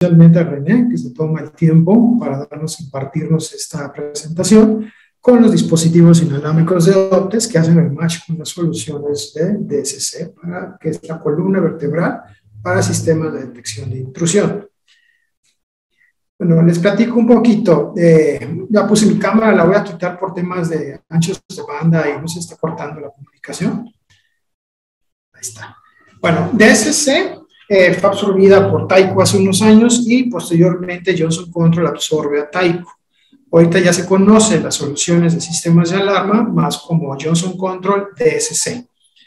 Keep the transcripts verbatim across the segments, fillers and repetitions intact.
especialmente a René, que se toma el tiempo para darnos, impartirnos esta presentación, con los dispositivos inalámbricos de Optes que hacen el match con las soluciones de D S C, para, que es la columna vertebral para sistemas de detección de intrusión. Bueno, les platico un poquito. Eh, ya puse mi cámara, la voy a quitar por temas de anchos de banda y no se está cortando la comunicación. Ahí está. Bueno, D S C eh, fue absorbida por Tyco hace unos años y posteriormente Johnson Control absorbe a Tyco. Ahorita ya se conocen las soluciones de sistemas de alarma, más como Johnson Control D S C.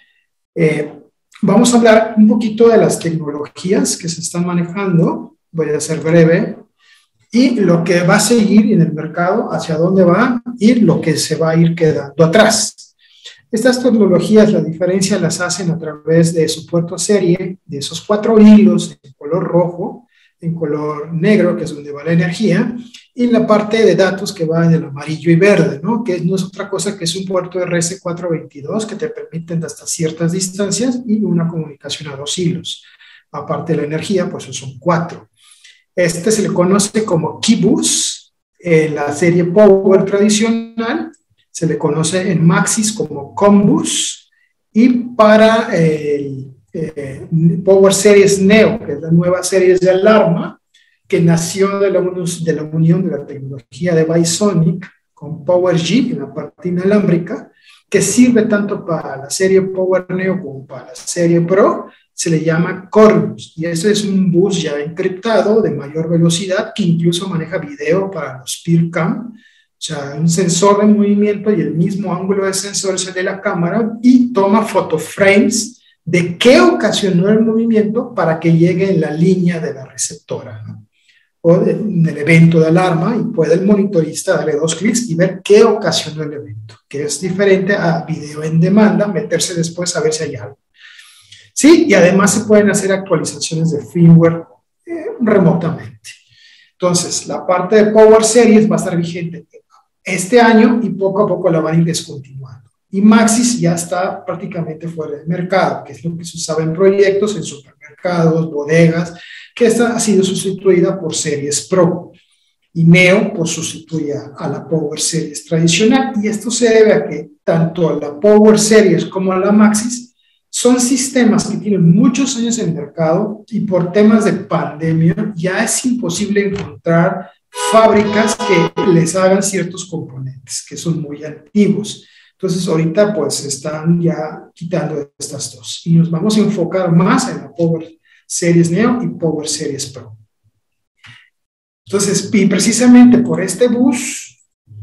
Eh, vamos a hablar un poquito de las tecnologías que se están manejando. Voy a ser breve. Y lo que va a seguir en el mercado, hacia dónde va y lo que se va a ir quedando atrás. Estas tecnologías, la diferencia las hacen a través de su puerto serie, de esos cuatro hilos en color rojo, en color negro, que es donde va la energía, y la parte de datos que va en el amarillo y verde, ¿no? Que no es otra cosa que es un puerto R S cuatrocientos veintidós que te permiten hasta ciertas distancias y una comunicación a dos hilos. Aparte de la energía, pues son cuatro. Este se le conoce como Key-Bus, en la serie Power tradicional, se le conoce en Maxis como Com-Bus, y para el eh, Power Series Neo, que es la nueva serie de alarma, que nació de la, de la unión de la tecnología de Visonic con Power G en la parte inalámbrica, que sirve tanto para la serie Power Neo como para la serie Pro, se le llama Corbus, y ese es un bus ya encriptado de mayor velocidad que incluso maneja video para los PeerCam, o sea, un sensor de movimiento y el mismo ángulo de sensor es el de la cámara y toma photoframes de qué ocasionó el movimiento para que llegue en la línea de la receptora, ¿no? O de, en el evento de alarma, y puede el monitorista darle dos clics y ver qué ocasionó el evento, que es diferente a video en demanda, meterse después a ver si hay algo. Sí, y además se pueden hacer actualizaciones de firmware eh, remotamente. Entonces, la parte de Power Series va a estar vigente este año y poco a poco la van a ir descontinuando. Y Maxis ya está prácticamente fuera del mercado, que es lo que se usaba en proyectos, en supermercados, bodegas, que esta ha sido sustituida por Series Pro. Y Neo pues sustituye a la Power Series tradicional. Y esto se debe a que tanto a la Power Series como a la Maxis son sistemas que tienen muchos años en el mercado y por temas de pandemia ya es imposible encontrar fábricas que les hagan ciertos componentes que son muy antiguos. Entonces ahorita pues están ya quitando estas dos y nos vamos a enfocar más en la Power Series Neo y Power Series Pro. Entonces, y precisamente por este bus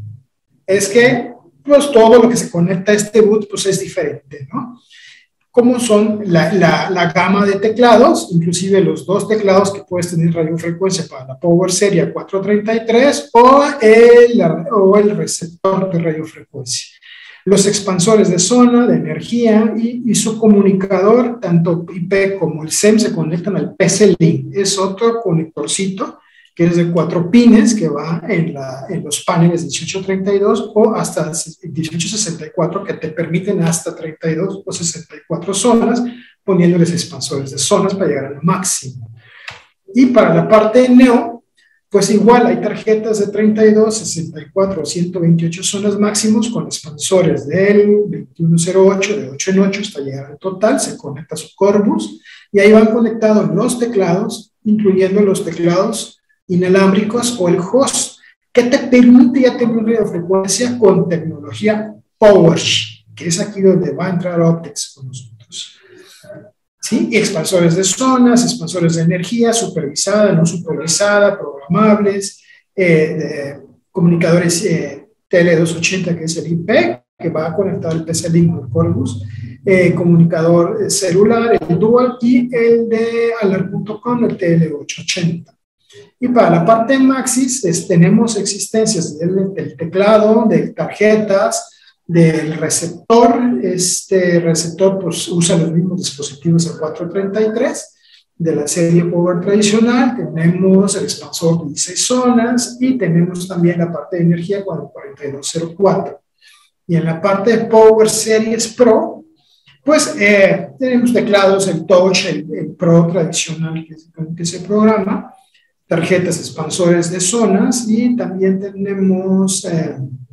es que pues todo lo que se conecta a este bus pues es diferente, ¿no? Como son la, la, la gama de teclados, inclusive los dos teclados que puedes tener radiofrecuencia para la Power Series cuatrocientos treinta y tres o el, o el receptor de radiofrecuencia. Los expansores de zona, de energía y, y su comunicador, tanto I P como el S E M, se conectan al P C Link. Es otro conectorcito que es de cuatro pines que va en, la, en los paneles dieciocho treinta y dos o hasta dieciocho sesenta y cuatro que te permiten hasta treinta y dos o sesenta y cuatro zonas, poniéndoles expansores de zonas para llegar al máximo. Y para la parte Neo, pues igual hay tarjetas de treinta y dos, sesenta y cuatro o ciento veintiocho zonas máximos con expansores del veintiuno cero ocho, de ocho en ocho hasta llegar al total, se conecta a su Corbus y ahí van conectados los teclados, incluyendo los teclados inalámbricos o el host, que te permite ya tener radiofrecuencia con tecnología PowerShell, que es aquí donde va a entrar Optex con nosotros. ¿Sí? Y expansores de zonas, expansores de energía, supervisada, no supervisada, programables, eh, de comunicadores eh, T L doscientos ochenta, que es el I P, que va a conectar el P C Link con el Corbus, eh, comunicador celular, el Dual, y el de alarm punto com, el T L ochocientos ochenta. Y para la parte de Maxis es, tenemos existencias del, del teclado, de tarjetas, del receptor. Este receptor pues, usa los mismos dispositivos a cuatrocientos treinta y tres de la serie Power tradicional. Tenemos el expansor de dieciséis zonas y tenemos también la parte de energía con el cuarenta y dos cero cuatro. Y en la parte de Power Series Pro, pues eh, tenemos teclados, el Touch, el, el Pro tradicional que, que se programa. tarjetas expansores de zonas y también tenemos eh,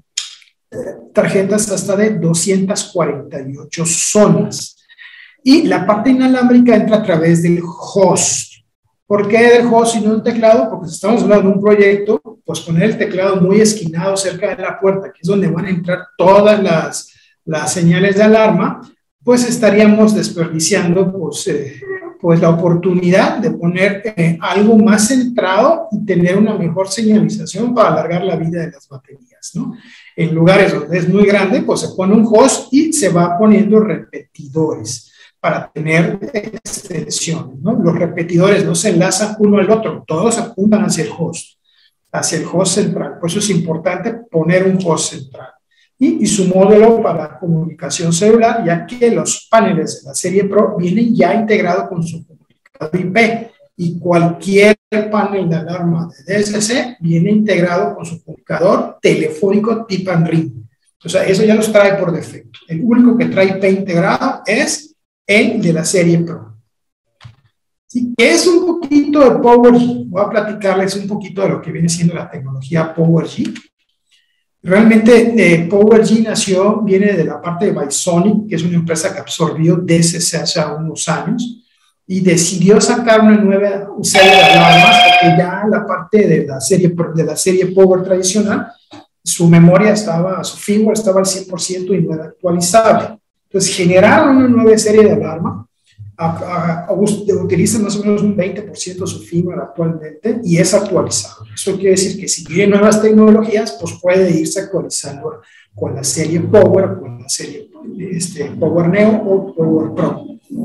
tarjetas hasta de doscientas cuarenta y ocho zonas. Y la parte inalámbrica entra a través del host. ¿Por qué del host y no un teclado? Porque si estamos hablando de un proyecto, pues poner el teclado muy esquinado cerca de la puerta, que es donde van a entrar todas las, las señales de alarma, pues estaríamos desperdiciando pues, eh, pues la oportunidad de poner eh, algo más centrado y tener una mejor señalización para alargar la vida de las baterías, ¿no? En lugares donde es muy grande, pues se pone un host y se va poniendo repetidores para tener extensiones, ¿no? Los repetidores no se enlazan uno al otro, todos apuntan hacia el host, hacia el host central. Por eso es importante poner un host central. Y, y su módulo para comunicación celular, ya que los paneles de la serie Pro vienen ya integrados con su comunicador I P y cualquier panel de alarma de D S C viene integrado con su comunicador telefónico Tip and Ring. O sea, eso ya los trae por defecto. El único que trae I P integrado es el de la serie Pro. ¿Sí? Es un poquito de PowerG. Voy a platicarles un poquito de lo que viene siendo la tecnología PowerG. Realmente eh, PowerG nació, viene de la parte de Bysonic, que es una empresa que absorbió D S C hace unos años y decidió sacar una nueva serie de alarmas porque ya la parte de la serie, de la serie Power tradicional, su memoria estaba, su firmware estaba al cien por ciento y no era actualizable. Entonces generaron una nueva serie de alarma, a, a, a, utilizan más o menos un veinte por ciento de su firmware actualmente y es actualizado. Eso quiere decir que si vienen nuevas tecnologías, pues puede irse actualizando con la serie Power, con la serie este, Power Neo o Power Pro.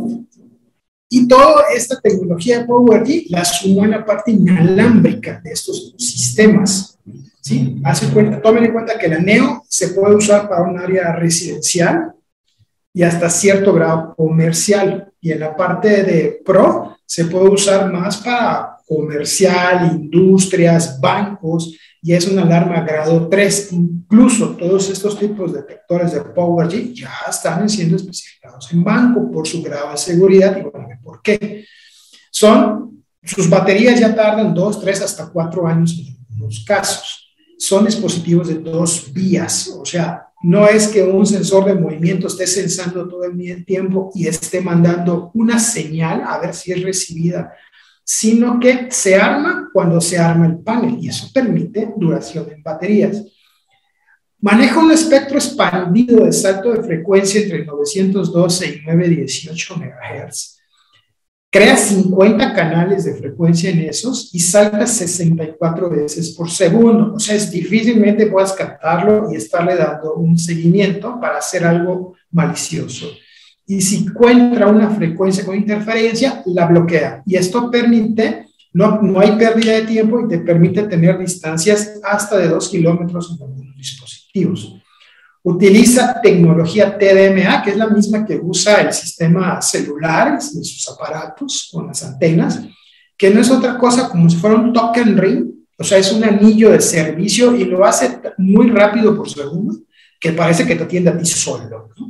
Y toda esta tecnología de PowerG la sumó en la parte inalámbrica de estos sistemas. ¿Sí? Hacen cuenta, tomen en cuenta que la Neo se puede usar para un área residencial y hasta cierto grado comercial. Y en la parte de Pro se puede usar más para comercial, industrias, bancos, y es una alarma grado tres. Incluso todos estos tipos de detectores de PowerG ya están siendo especificados en banco por su grado de seguridad. Y bueno, ¿por qué? Son, sus baterías ya tardan dos, tres, hasta cuatro años en algunos casos. Son dispositivos de dos vías, o sea, no es que un sensor de movimiento esté sensando todo el tiempo y esté mandando una señal a ver si es recibida, sino que se arma cuando se arma el panel y eso permite duración en baterías. Maneja un espectro expandido de salto de frecuencia entre novecientos doce y novecientos dieciocho megahercios. Crea cincuenta canales de frecuencia en esos y salta sesenta y cuatro veces por segundo. O sea, es difícilmente puedas captarlo y estarle dando un seguimiento para hacer algo malicioso. Y si encuentra una frecuencia con interferencia, la bloquea. Y esto permite, no, no hay pérdida de tiempo y te permite tener distancias hasta de dos kilómetros en algunos dispositivos. Utiliza tecnología T D M A, que es la misma que usa el sistema celular de sus aparatos con las antenas, que no es otra cosa como si fuera un token ring, o sea, es un anillo de servicio y lo hace muy rápido por segundo, que parece que te atiende a ti solo, ¿no?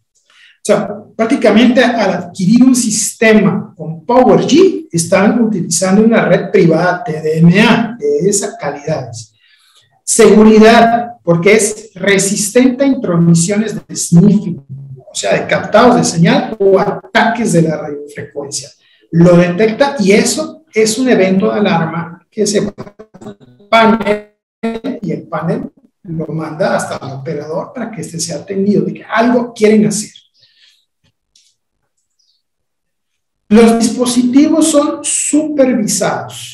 O sea, prácticamente al adquirir un sistema con PowerG, están utilizando una red privada T D M A de esas calidades. Seguridad, porque es resistente a intromisiones de sniffing, o sea, de captados de señal o ataques de la radiofrecuencia. Lo detecta y eso es un evento de alarma que se va al panel y el panel lo manda hasta el operador para que éste sea atendido de que algo quieren hacer. Los dispositivos son supervisados.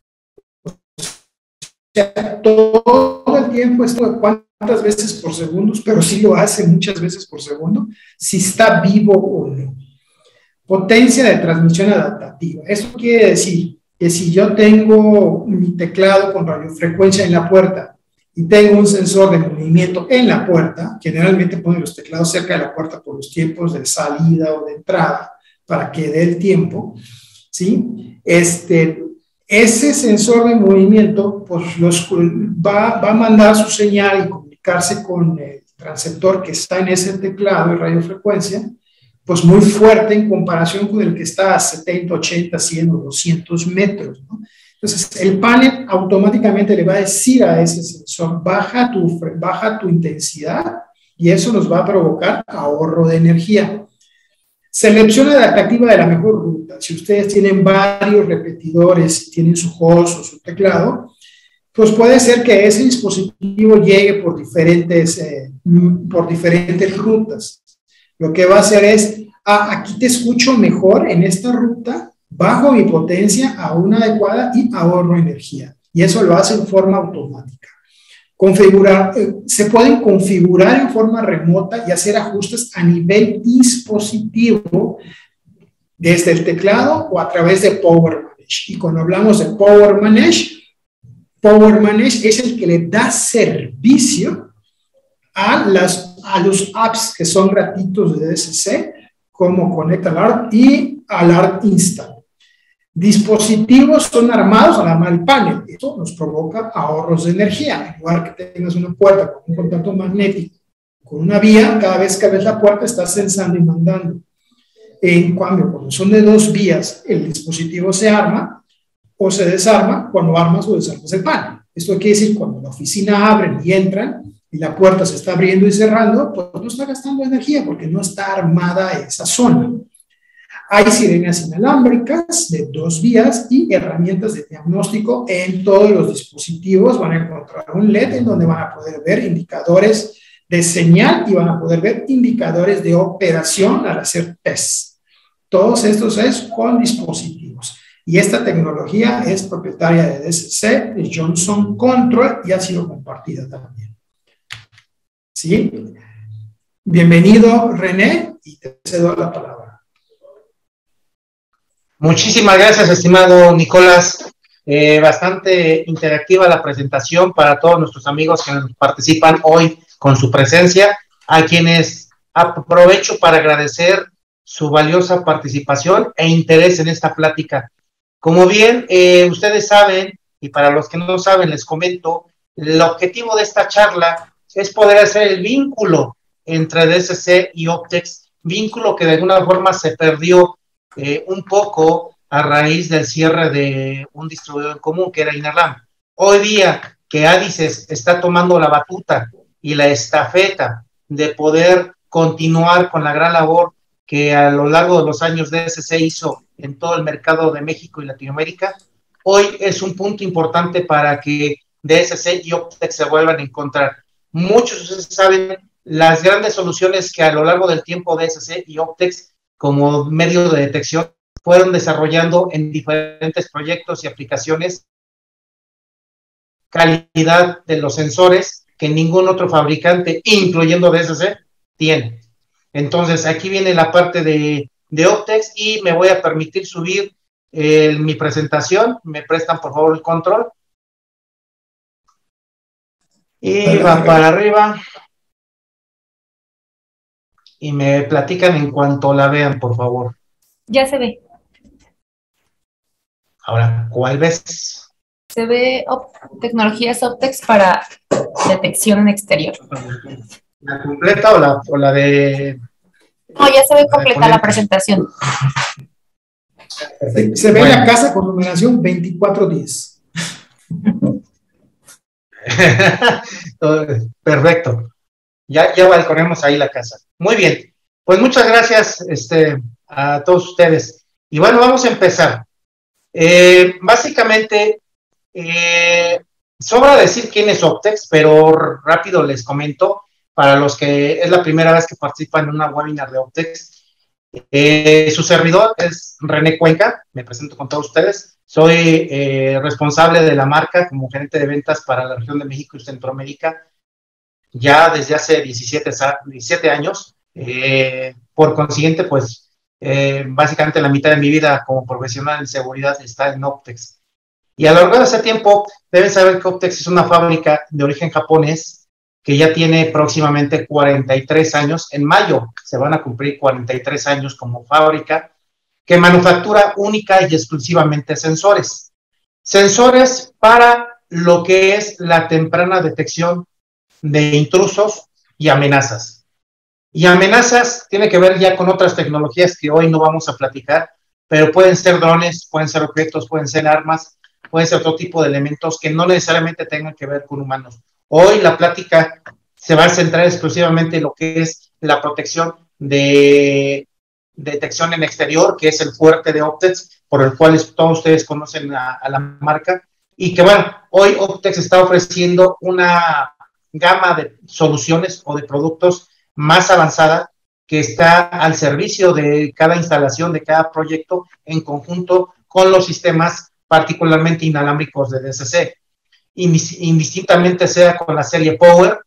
O sea, todo el tiempo esto de cuántas veces por segundo, pero sí lo hace muchas veces por segundo, si está vivo o no. Potencia de transmisión adaptativa. Eso quiere decir que si yo tengo mi teclado con radiofrecuencia en la puerta y tengo un sensor de movimiento en la puerta, generalmente ponen los teclados cerca de la puerta por los tiempos de salida o de entrada para que dé el tiempo, ¿sí? Este... Ese sensor de movimiento pues, los, va, va a mandar su señal y comunicarse con el transceptor que está en ese teclado de radiofrecuencia, pues muy fuerte en comparación con el que está a setenta, ochenta, cien o doscientos metros, ¿no? Entonces, el panel automáticamente le va a decir a ese sensor, baja tu, baja tu intensidad, y eso nos va a provocar ahorro de energía. Selecciona la activa de la mejor ruta. Si ustedes tienen varios repetidores, tienen su host o su teclado, pues puede ser que ese dispositivo llegue por diferentes, eh, por diferentes rutas. Lo que va a hacer es, ah, aquí te escucho mejor en esta ruta, bajo mi potencia a una adecuada y ahorro energía. Y eso lo hace en forma automática. Configurar, eh, se pueden configurar en forma remota y hacer ajustes a nivel dispositivo desde el teclado o a través de Power Manage. Y cuando hablamos de Power Manage, Power Manage es el que le da servicio a, las, a los apps que son gratuitos de D S C, como Connect Alert y Alert Instant. Dispositivos son armados al armar el panel. Esto nos provoca ahorros de energía. En lugar que tengas una puerta con un contacto magnético, con una vía, cada vez que abres la puerta estás sensando y mandando. En cambio, cuando son de dos vías, el dispositivo se arma o se desarma cuando armas o desarmas el panel. Esto quiere decir, cuando la oficina abren y entran y la puerta se está abriendo y cerrando, pues no está gastando energía porque no está armada esa zona. Hay sirenas inalámbricas de dos vías y herramientas de diagnóstico en todos los dispositivos. Van a encontrar un L E D en donde van a poder ver indicadores de señal y van a poder ver indicadores de operación al hacer test. Todos estos es con dispositivos. Y esta tecnología es propietaria de D S C, de Johnson Control, y ha sido compartida también. ¿Sí? Bienvenido, René, y te cedo la palabra. Muchísimas gracias, estimado Nicolás. Eh, bastante interactiva la presentación para todos nuestros amigos que participan hoy con su presencia, a quienes aprovecho para agradecer su valiosa participación e interés en esta plática. Como bien eh, ustedes saben, y para los que no saben les comento, el objetivo de esta charla es poder hacer el vínculo entre D S C y Optex, vínculo que de alguna forma se perdió Eh, un poco a raíz del cierre de un distribuidor en común que era Inerlam. Hoy día que Adices está tomando la batuta y la estafeta de poder continuar con la gran labor que a lo largo de los años D S C hizo en todo el mercado de México y Latinoamérica, hoy es un punto importante para que D S C y Optex se vuelvan a encontrar. Muchos de ustedes saben las grandes soluciones que a lo largo del tiempo D S C y Optex como medio de detección fueron desarrollando en diferentes proyectos y aplicaciones, calidad de los sensores que ningún otro fabricante, incluyendo D S C, tiene. Entonces, aquí viene la parte de, de Optex y me voy a permitir subir eh, mi presentación. Me prestan, por favor, el control. Y va para arriba. Y me platican en cuanto la vean, por favor. Ya se ve. Ahora, ¿cuál ves? Se ve op tecnologías Optex para detección en exterior. ¿La completa o la, o la de...? No, ya se ve completa la presentación. Perfecto. Se ve bueno. La casa con numeración veinticuatro diez. Perfecto. Ya, ya balconemos ahí la casa. Muy bien. Pues muchas gracias este, a todos ustedes. Y bueno, vamos a empezar. Eh, básicamente, eh, sobra decir quién es Optex, pero rápido les comento, para los que es la primera vez que participan en una webinar de Optex. Eh, su servidor es René Cuenca, me presento con todos ustedes. Soy eh, responsable de la marca como gerente de ventas para la región de México y Centroamérica, ya desde hace diecisiete años. Eh, por consiguiente, pues, eh, básicamente la mitad de mi vida como profesional en seguridad está en Optex. Y a lo largo de ese tiempo, deben saber que Optex es una fábrica de origen japonés que ya tiene próximamente cuarenta y tres años. En mayo se van a cumplir cuarenta y tres años como fábrica, que manufactura única y exclusivamente sensores. Sensores para lo que es la temprana detección de intrusos y amenazas. Y amenazas tiene que ver ya con otras tecnologías que hoy no vamos a platicar, pero pueden ser drones, pueden ser objetos, pueden ser armas, puede ser otro tipo de elementos que no necesariamente tengan que ver con humanos. Hoy la plática se va a centrar exclusivamente en lo que es la protección de detección en exterior, que es el fuerte de Optex, por el cual todos ustedes conocen a, a la marca, y que bueno, hoy Optex está ofreciendo una gama de soluciones o de productos más avanzada que está al servicio de cada instalación, de cada proyecto, en conjunto con los sistemas particularmente inalámbricos de D C C. Indistintamente sea con la serie Power,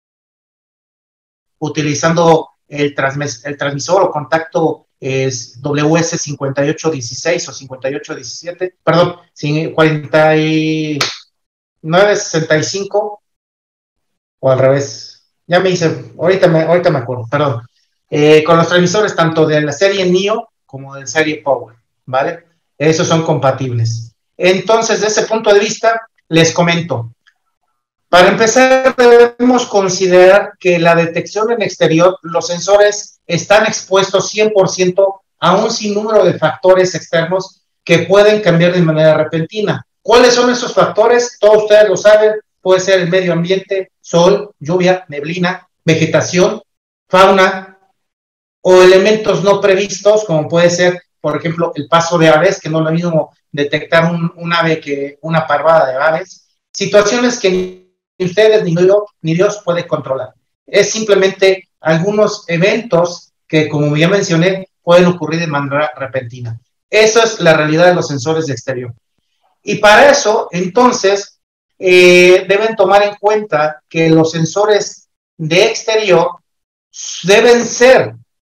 utilizando el, transmis el transmisor o contacto es W S cincuenta y ocho dieciséis o cincuenta y ocho diecisiete, perdón, cuarenta y nueve sesenta y cinco o al revés, ya me hice, ahorita me, ahorita me acuerdo, perdón, eh, con los transmisores tanto de la serie Neo como de la serie Power, ¿vale? Esos son compatibles. Entonces, desde ese punto de vista, les comento. Para empezar, debemos considerar que la detección en exterior, los sensores están expuestos cien por ciento a un sinnúmero de factores externos que pueden cambiar de manera repentina. ¿Cuáles son esos factores? Todos ustedes lo saben, puede ser el medio ambiente, sol, lluvia, neblina, vegetación, fauna o elementos no previstos, como puede ser, por ejemplo, el paso de aves, que no es lo mismo detectar un, un ave que una parvada de aves. Situaciones que ni ustedes ni Dios, ni Dios puede controlar. Es simplemente algunos eventos que, como ya mencioné, pueden ocurrir de manera repentina. Esa es la realidad de los sensores de exterior. Y para eso, entonces, eh, deben tomar en cuenta que los sensores de exterior deben ser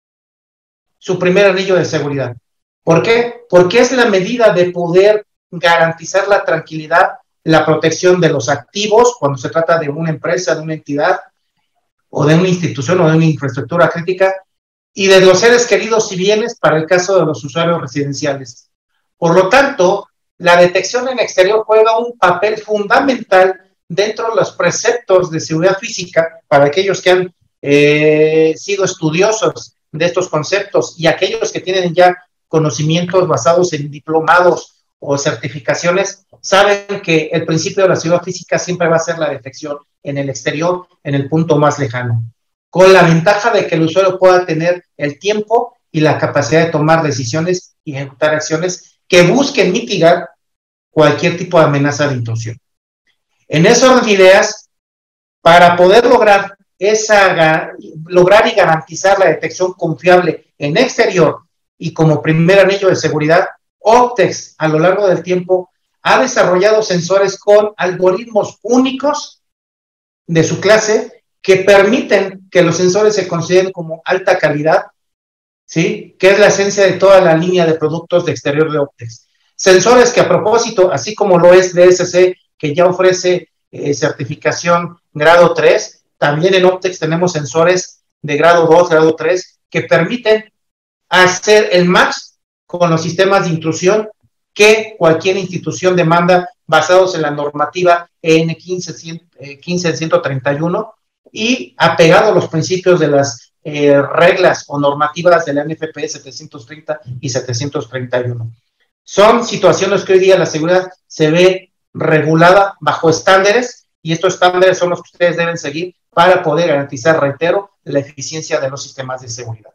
su primer anillo de seguridad. ¿Por qué? Porque es la medida de poder garantizar la tranquilidad, la protección de los activos cuando se trata de una empresa, de una entidad o de una institución o de una infraestructura crítica, y de los seres queridos y bienes para el caso de los usuarios residenciales. Por lo tanto, la detección en exterior juega un papel fundamental dentro de los preceptos de seguridad física para aquellos que han eh, sido estudiosos de estos conceptos y aquellos que tienen ya conocimientos basados en diplomados o certificaciones, saben que el principio de la seguridad física siempre va a ser la detección en el exterior, en el punto más lejano, con la ventaja de que el usuario pueda tener el tiempo y la capacidad de tomar decisiones y ejecutar acciones que busquen mitigar cualquier tipo de amenaza de intrusión. En ese orden de ideas, para poder lograr, esa, lograr y garantizar la detección confiable en exterior y como primer anillo de seguridad, Optex a lo largo del tiempo ha desarrollado sensores con algoritmos únicos de su clase que permiten que los sensores se consideren como alta calidad, ¿sí? Que es la esencia de toda la línea de productos de exterior de Optex. Sensores que a propósito, así como lo es D S C, que ya ofrece eh, certificación grado tres, también en Optex tenemos sensores de grado dos, grado tres, que permiten hacer el match con los sistemas de intrusión que cualquier institución demanda basados en la normativa E N quince ciento treinta y uno y apegado a los principios de las eh, reglas o normativas de la N F P setecientos treinta y setecientos treinta y uno. Son situaciones que hoy día la seguridad se ve regulada bajo estándares y estos estándares son los que ustedes deben seguir para poder garantizar, reitero, la eficiencia de los sistemas de seguridad.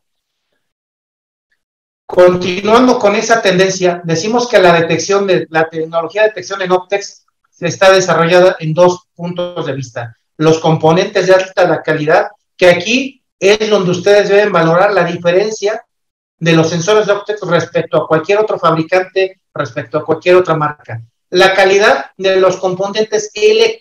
Continuando con esa tendencia, decimos que la detección de la tecnología de detección en Optex está desarrollada en dos puntos de vista. Los componentes de alta calidad, que aquí es donde ustedes deben valorar la diferencia de los sensores de Optex respecto a cualquier otro fabricante, respecto a cualquier otra marca. La calidad de los componentes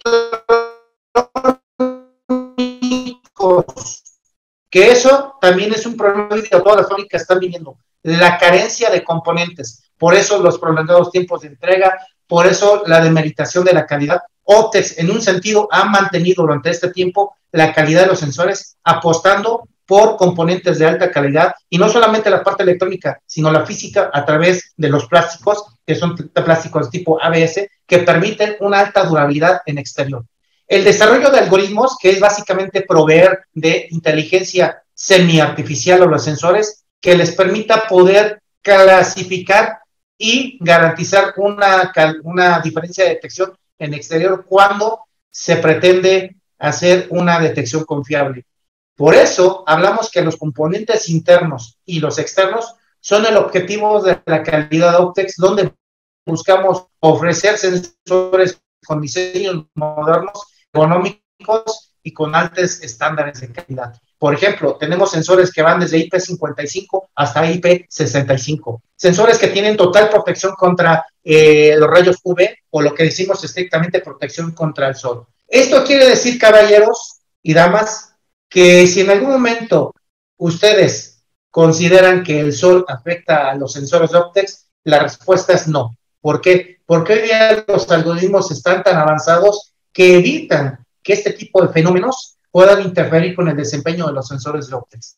electrónicos, que eso también es un problema que todas las fábricas están viviendo. La carencia de componentes, por eso los prolongados tiempos de entrega, por eso la demeritación de la calidad. Optex, en un sentido, ha mantenido durante este tiempo la calidad de los sensores, apostando por componentes de alta calidad, y no solamente la parte electrónica, sino la física a través de los plásticos, que son plásticos tipo A B S, que permiten una alta durabilidad en exterior. El desarrollo de algoritmos, que es básicamente proveer de inteligencia semiartificial a los sensores, que les permita poder clasificar y garantizar una, una diferencia de detección en exterior cuando se pretende hacer una detección confiable. Por eso hablamos que los componentes internos y los externos son el objetivo de la calidad de Optex, donde buscamos ofrecer sensores con diseños modernos, económicos y con altos estándares de calidad. Por ejemplo, tenemos sensores que van desde I P cincuenta y cinco hasta I P sesenta y cinco. Sensores que tienen total protección contra eh, los rayos U V o lo que decimos estrictamente protección contra el sol. Esto quiere decir, caballeros y damas, que si en algún momento ustedes consideran que el sol afecta a los sensores de Optex, la respuesta es no. ¿Por qué? Porque hoy día los algoritmos están tan avanzados que evitan que este tipo de fenómenos puedan interferir con el desempeño de los sensores de Optex.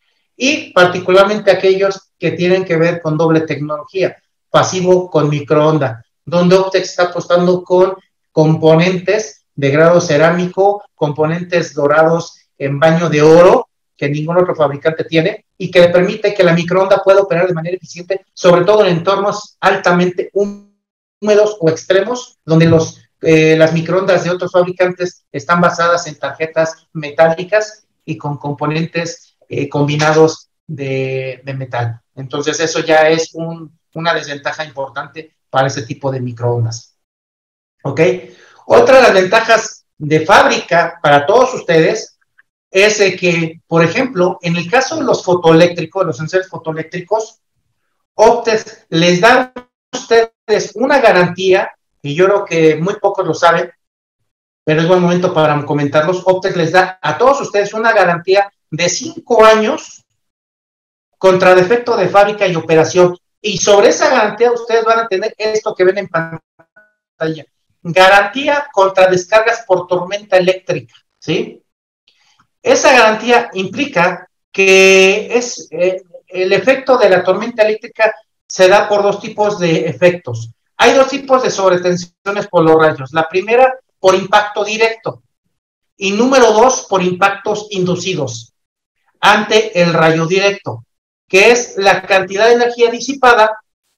Y particularmente aquellos que tienen que ver con doble tecnología, pasivo con microonda, donde Optex está apostando con componentes de grado cerámico, componentes dorados en baño de oro, que ningún otro fabricante tiene, y que le permite que la microonda pueda operar de manera eficiente, sobre todo en entornos altamente húmedos o extremos, donde los, eh, las microondas de otros fabricantes están basadas en tarjetas metálicas y con componentes eh, combinados de, de metal. Entonces eso ya es un, una desventaja importante para ese tipo de microondas. ¿Ok? Otra de las ventajas de fábrica para todos ustedes es que, por ejemplo, en el caso de los fotoeléctricos, los sensores fotoeléctricos, Optex les da a ustedes una garantía, y yo creo que muy pocos lo saben, pero es buen momento para comentarlos. Optex les da a todos ustedes una garantía de cinco años contra defecto de fábrica y operación. Y sobre esa garantía ustedes van a tener esto que ven en pantalla. Garantía contra descargas por tormenta eléctrica, ¿sí? Esa garantía implica que es, eh, el efecto de la tormenta eléctrica se da por dos tipos de efectos. Hay dos tipos de sobretensiones por los rayos. La primera, por impacto directo. Y número dos, por impactos inducidos ante el rayo directo, que es la cantidad de energía disipada,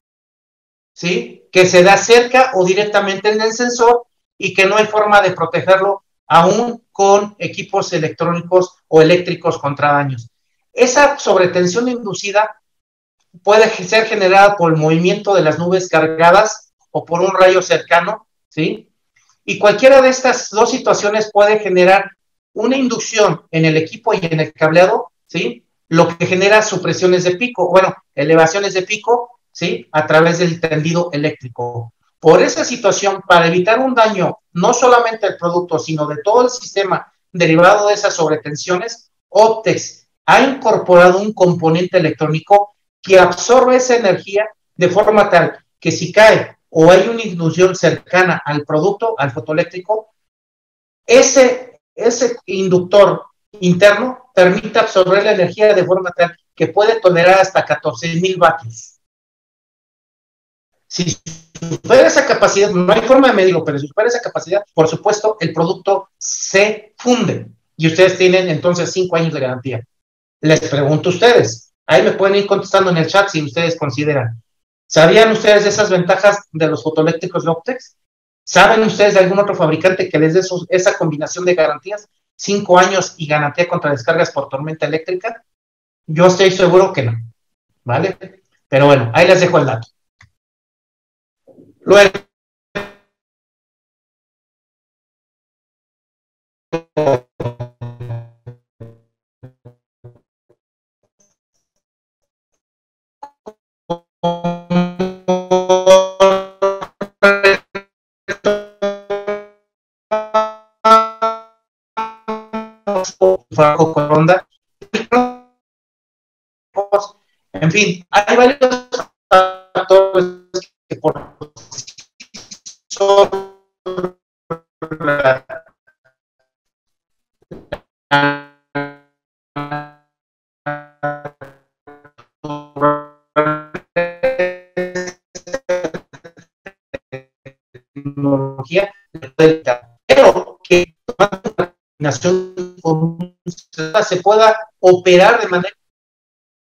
¿sí?, que se da cerca o directamente en el sensor y que no hay forma de protegerlo aún con equipos electrónicos o eléctricos contra daños. Esa sobretensión inducida puede ser generada por el movimiento de las nubes cargadas o por un rayo cercano, ¿sí? Y cualquiera de estas dos situaciones puede generar una inducción en el equipo y en el cableado, ¿sí?, lo que genera supresiones de pico, bueno, elevaciones de pico, ¿sí?, a través del tendido eléctrico. Por esa situación, para evitar un daño no solamente del producto, sino de todo el sistema derivado de esas sobretensiones, Optex ha incorporado un componente electrónico que absorbe esa energía de forma tal que si cae o hay una inducción cercana al producto, al fotoeléctrico, ese, ese inductor interno permite absorber la energía de forma tal que puede tolerar hasta catorce mil vatios. Si supera esa capacidad, no hay forma de medirlo, pero si supera esa capacidad, por supuesto, el producto se funde y ustedes tienen entonces cinco años de garantía. Les pregunto a ustedes, ahí me pueden ir contestando en el chat si ustedes consideran. ¿Sabían ustedes de esas ventajas de los fotoeléctricos de Optex? ¿Saben ustedes de algún otro fabricante que les dé esos, esa combinación de garantías? Cinco años y garantía contra descargas por tormenta eléctrica. Yo estoy seguro que no, ¿vale? Pero bueno, ahí les dejo el dato. Luego, onda. En fin, hay varios factores que por son la, tecnología, pero que una combinación se pueda operar de manera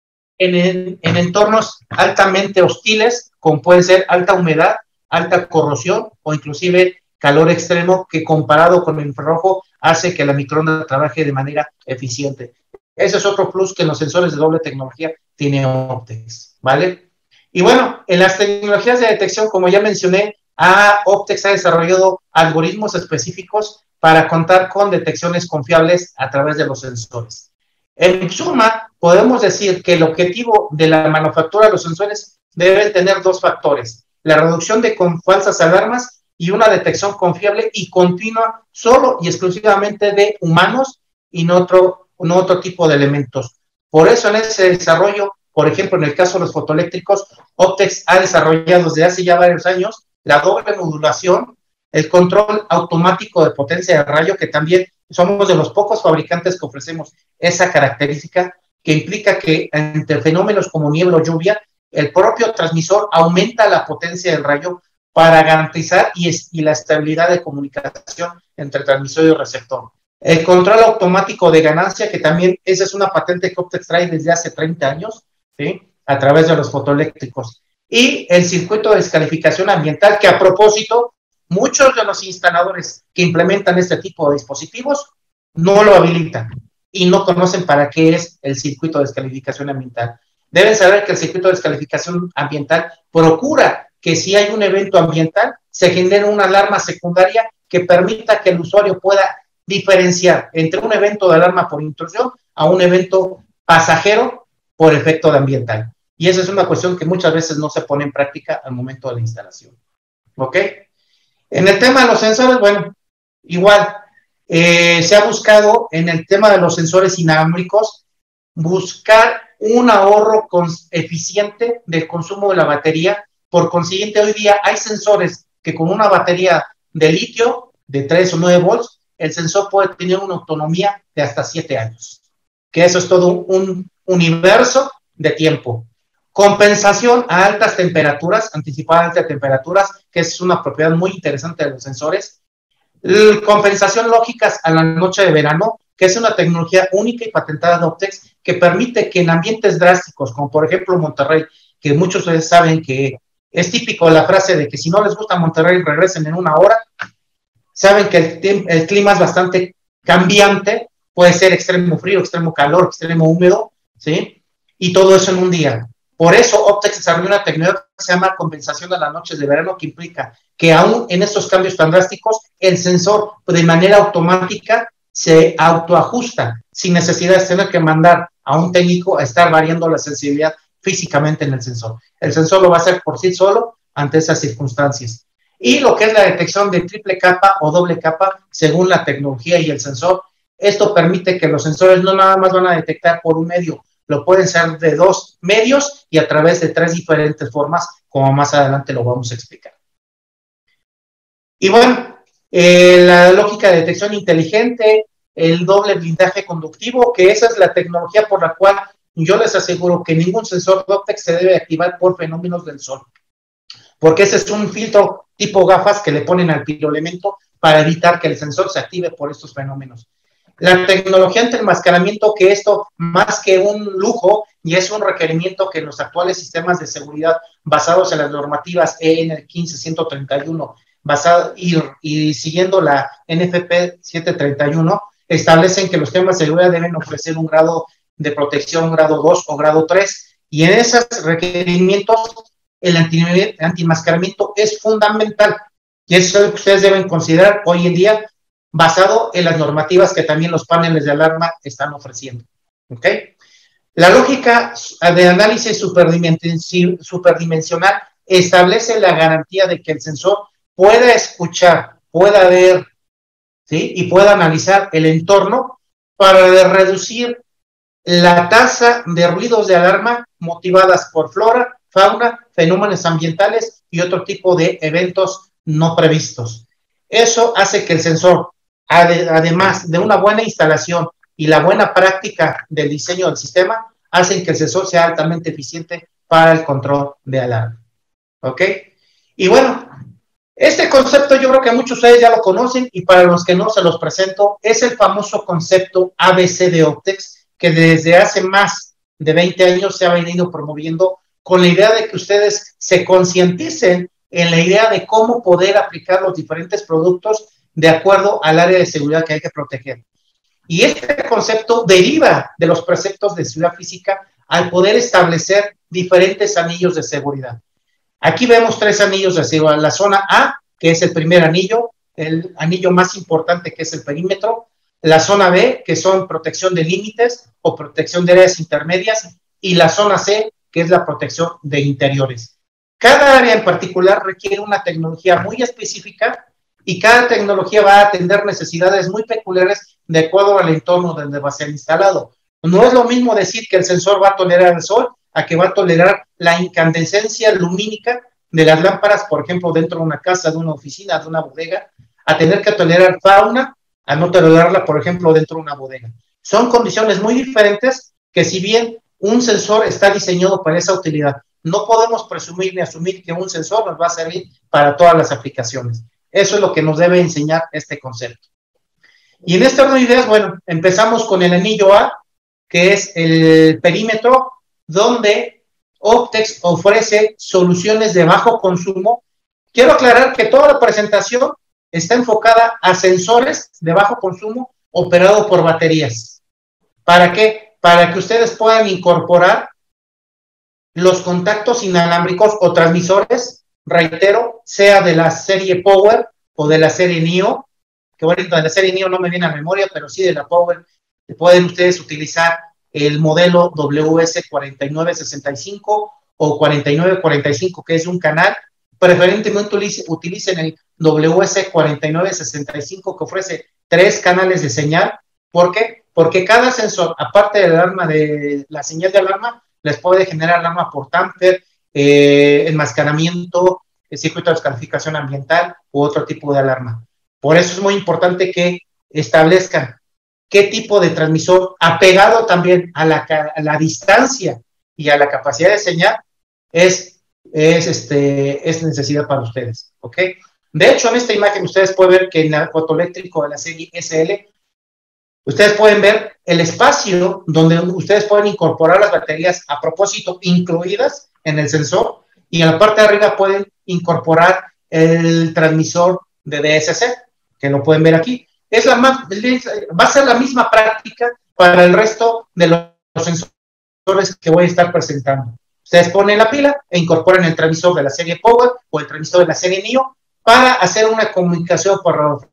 en, en, en entornos altamente hostiles, como puede ser alta humedad, alta corrosión o inclusive calor extremo, que comparado con el infrarrojo hace que la microonda trabaje de manera eficiente. Ese es otro plus que en los sensores de doble tecnología tiene Optex, ¿vale? Y bueno, en las tecnologías de detección, como ya mencioné, a Optex ha desarrollado algoritmos específicos para contar con detecciones confiables a través de los sensores. En suma, podemos decir que el objetivo de la manufactura de los sensores debe tener dos factores: la reducción de con falsas alarmas y una detección confiable y continua solo y exclusivamente de humanos y no otro, no otro tipo de elementos. Por eso en ese desarrollo, por ejemplo, en el caso de los fotoeléctricos, Optex ha desarrollado desde hace ya varios años la doble modulación, el control automático de potencia de rayo, que también somos de los pocos fabricantes que ofrecemos esa característica, que implica que ante fenómenos como niebla o lluvia, el propio transmisor aumenta la potencia del rayo para garantizar y, es, y la estabilidad de comunicación entre transmisor y receptor. El control automático de ganancia, que también esa es una patente que Optex trae desde hace treinta años, ¿sí?, a través de los fotoeléctricos. Y el circuito de descalificación ambiental, que a propósito, muchos de los instaladores que implementan este tipo de dispositivos no lo habilitan y no conocen para qué es el circuito de descalificación ambiental. Deben saber que el circuito de descalificación ambiental procura que si hay un evento ambiental, se genere una alarma secundaria que permita que el usuario pueda diferenciar entre un evento de alarma por intrusión a un evento pasajero por efecto de ambiental. Y esa es una cuestión que muchas veces no se pone en práctica al momento de la instalación. ¿Ok? En el tema de los sensores, bueno, igual, eh, se ha buscado en el tema de los sensores inalámbricos buscar un ahorro eficiente del consumo de la batería. Por consiguiente, hoy día hay sensores que con una batería de litio de tres o nueve volts, el sensor puede tener una autonomía de hasta siete años. Que eso es todo un universo de tiempo. Compensación a altas temperaturas, anticipada a altas temperaturas, que es una propiedad muy interesante de los sensores. Compensación lógicas a la noche de verano, que es una tecnología única y patentada de Optex, que permite que en ambientes drásticos, como por ejemplo Monterrey, que muchos de ustedes saben que es típico la frase de que si no les gusta Monterrey, regresen en una hora. Saben que el, el clima es bastante cambiante, puede ser extremo frío, extremo calor, extremo húmedo, ¿sí? Y todo eso en un día. Por eso Optex desarrolló una tecnología que se llama compensación de las noches de verano, que implica que aún en estos cambios tan drásticos, el sensor de manera automática se autoajusta sin necesidad de tener que mandar a un técnico a estar variando la sensibilidad físicamente en el sensor. El sensor lo va a hacer por sí solo ante esas circunstancias. Y lo que es la detección de triple capa o doble capa, según la tecnología y el sensor, esto permite que los sensores no nada más van a detectar por un medio, lo pueden ser de dos medios y a través de tres diferentes formas, como más adelante lo vamos a explicar. Y bueno, eh, la lógica de detección inteligente, el doble blindaje conductivo, que esa es la tecnología por la cual yo les aseguro que ningún sensor de Optex se debe activar por fenómenos del sol, porque ese es un filtro tipo gafas que le ponen al piroelemento para evitar que el sensor se active por estos fenómenos. La tecnología anti-enmascaramiento, que esto más que un lujo y es un requerimiento que en los actuales sistemas de seguridad basados en las normativas E N quince ciento treinta y uno basado, y, y siguiendo la N F P setecientos treinta y uno, establecen que los sistemas de seguridad deben ofrecer un grado de protección grado dos o grado tres, y en esos requerimientos el anti-enmascaramiento es fundamental, y eso es lo que ustedes deben considerar hoy en día, basado en las normativas que también los paneles de alarma están ofreciendo. ¿Ok? La lógica de análisis superdimensional establece la garantía de que el sensor pueda escuchar, pueda ver, ¿sí?, y pueda analizar el entorno para reducir la tasa de ruidos de alarma motivadas por flora, fauna, fenómenos ambientales y otro tipo de eventos no previstos. Eso hace que el sensor, además de una buena instalación y la buena práctica del diseño del sistema, hacen que el sensor sea altamente eficiente para el control de alarma. ¿Ok? Y bueno, este concepto yo creo que muchos de ustedes ya lo conocen, y para los que no se los presento, es el famoso concepto A B C de Optex, que desde hace más de veinte años se ha venido promoviendo con la idea de que ustedes se concienticen en la idea de cómo poder aplicar los diferentes productos de acuerdo al área de seguridad que hay que proteger. Y este concepto deriva de los preceptos de seguridad física al poder establecer diferentes anillos de seguridad. Aquí vemos tres anillos de seguridad. La zona A, que es el primer anillo, el anillo más importante, que es el perímetro. La zona B, que son protección de límites o protección de áreas intermedias. Y la zona C, que es la protección de interiores. Cada área en particular requiere una tecnología muy específica y cada tecnología va a atender necesidades muy peculiares de acuerdo al entorno donde va a ser instalado. No es lo mismo decir que el sensor va a tolerar el sol a que va a tolerar la incandescencia lumínica de las lámparas, por ejemplo, dentro de una casa, de una oficina, de una bodega, a tener que tolerar fauna, a no tolerarla, por ejemplo, dentro de una bodega. Son condiciones muy diferentes que, si bien un sensor está diseñado para esa utilidad, no podemos presumir ni asumir que un sensor nos va a servir para todas las aplicaciones. Eso es lo que nos debe enseñar este concepto. Y en este orden de ideas, bueno, empezamos con el anillo A, que es el perímetro, donde Optex ofrece soluciones de bajo consumo. Quiero aclarar que toda la presentación está enfocada a sensores de bajo consumo operados por baterías. ¿Para qué? Para que ustedes puedan incorporar los contactos inalámbricos o transmisores, reitero, sea de la serie Power o de la serie NIO, que bueno, de la serie NIO no me viene a memoria, pero sí de la Power, pueden ustedes utilizar el modelo W S cuarenta y nueve sesenta y cinco o cuarenta y nueve cuarenta y cinco, que es un canal. Preferentemente utilicen el W S cuarenta y nueve sesenta y cinco, que ofrece tres canales de señal. ¿Por qué? Porque cada sensor, aparte de la alarma de la señal de alarma, les puede generar alarma por tamper, eh, enmascaramiento, el circuito de descalificación ambiental u otro tipo de alarma. Por eso es muy importante que establezcan qué tipo de transmisor, apegado también a la, a la distancia y a la capacidad de señal, es, es, este, es necesidad para ustedes, ¿ok? De hecho, en esta imagen ustedes pueden ver que en el fotoeléctrico de la serie S L, ustedes pueden ver el espacio donde ustedes pueden incorporar las baterías a propósito, incluidas en el sensor, y en la parte de arriba pueden incorporar el transmisor de D S C, que lo pueden ver aquí. Es la más, va a ser la misma práctica para el resto de los sensores que voy a estar presentando. Ustedes ponen la pila e incorporan el transmisor de la serie Power o el transmisor de la serie NIO para hacer una comunicación por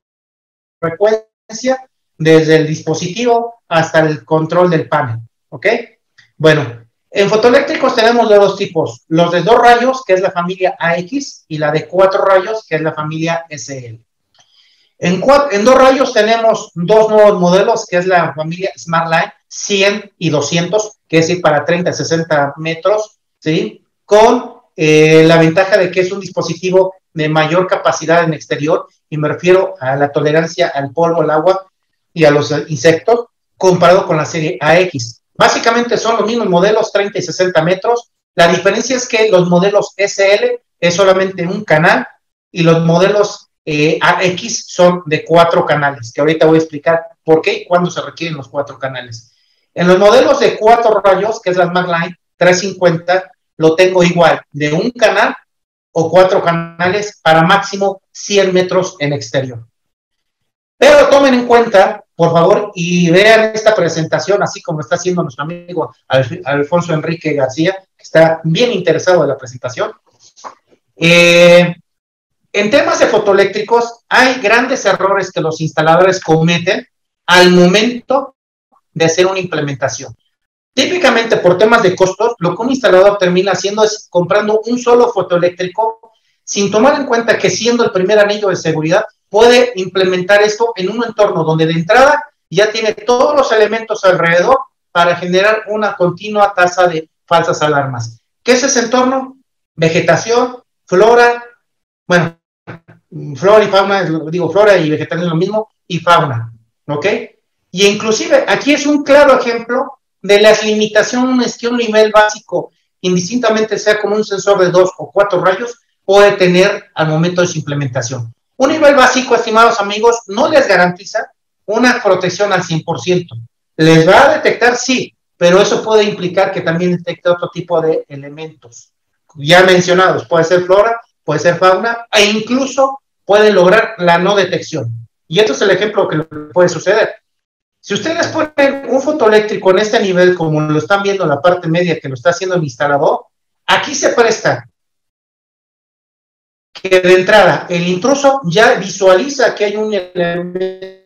frecuencia desde el dispositivo hasta el control del panel, ¿ok? Bueno, en fotoeléctricos tenemos de dos tipos, los de dos rayos, que es la familia A X, y la de cuatro rayos, que es la familia S L. En, cuatro, en dos rayos tenemos dos nuevos modelos, que es la familia SmartLine cien y doscientos, que es ir para treinta a sesenta metros, ¿sí? Con eh, la ventaja de que es un dispositivo de mayor capacidad en exterior, y me refiero a la tolerancia al polvo, al agua y a los insectos, comparado con la serie A X. Básicamente son los mismos modelos, treinta y sesenta metros. La diferencia es que los modelos S L es solamente un canal y los modelos eh, A X son de cuatro canales, que ahorita voy a explicar por qué y cuándo se requieren los cuatro canales. En los modelos de cuatro rayos, que es la SmartLine trescientos cincuenta, lo tengo igual, de un canal o cuatro canales para máximo cien metros en exterior. Pero tomen en cuenta, por favor, y vean esta presentación, así como está haciendo nuestro amigo Alfonso Enrique García, que está bien interesado en la presentación. Eh, en temas de fotoeléctricos, hay grandes errores que los instaladores cometen al momento de hacer una implementación. Típicamente, por temas de costos, lo que un instalador termina haciendo es comprando un solo fotoeléctrico, sin tomar en cuenta que, siendo el primer anillo de seguridad, puede implementar esto en un entorno donde de entrada ya tiene todos los elementos alrededor para generar una continua tasa de falsas alarmas. ¿Qué es ese entorno? Vegetación, flora, bueno, flora y fauna, digo flora y vegetación es lo mismo, y fauna, ¿ok? Y inclusive aquí es un claro ejemplo de las limitaciones que un nivel básico, indistintamente sea como un sensor de dos o cuatro rayos, puede tener al momento de su implementación. Un nivel básico, estimados amigos, no les garantiza una protección al cien por ciento. Les va a detectar, sí, pero eso puede implicar que también detecte otro tipo de elementos ya mencionados. Puede ser flora, puede ser fauna, e incluso puede lograr la no detección. Y esto es el ejemplo que puede suceder. Si ustedes ponen un fotoeléctrico en este nivel, como lo están viendo en la parte media que lo está haciendo el instalador, aquí se presta que de entrada el intruso ya visualiza que hay un elemento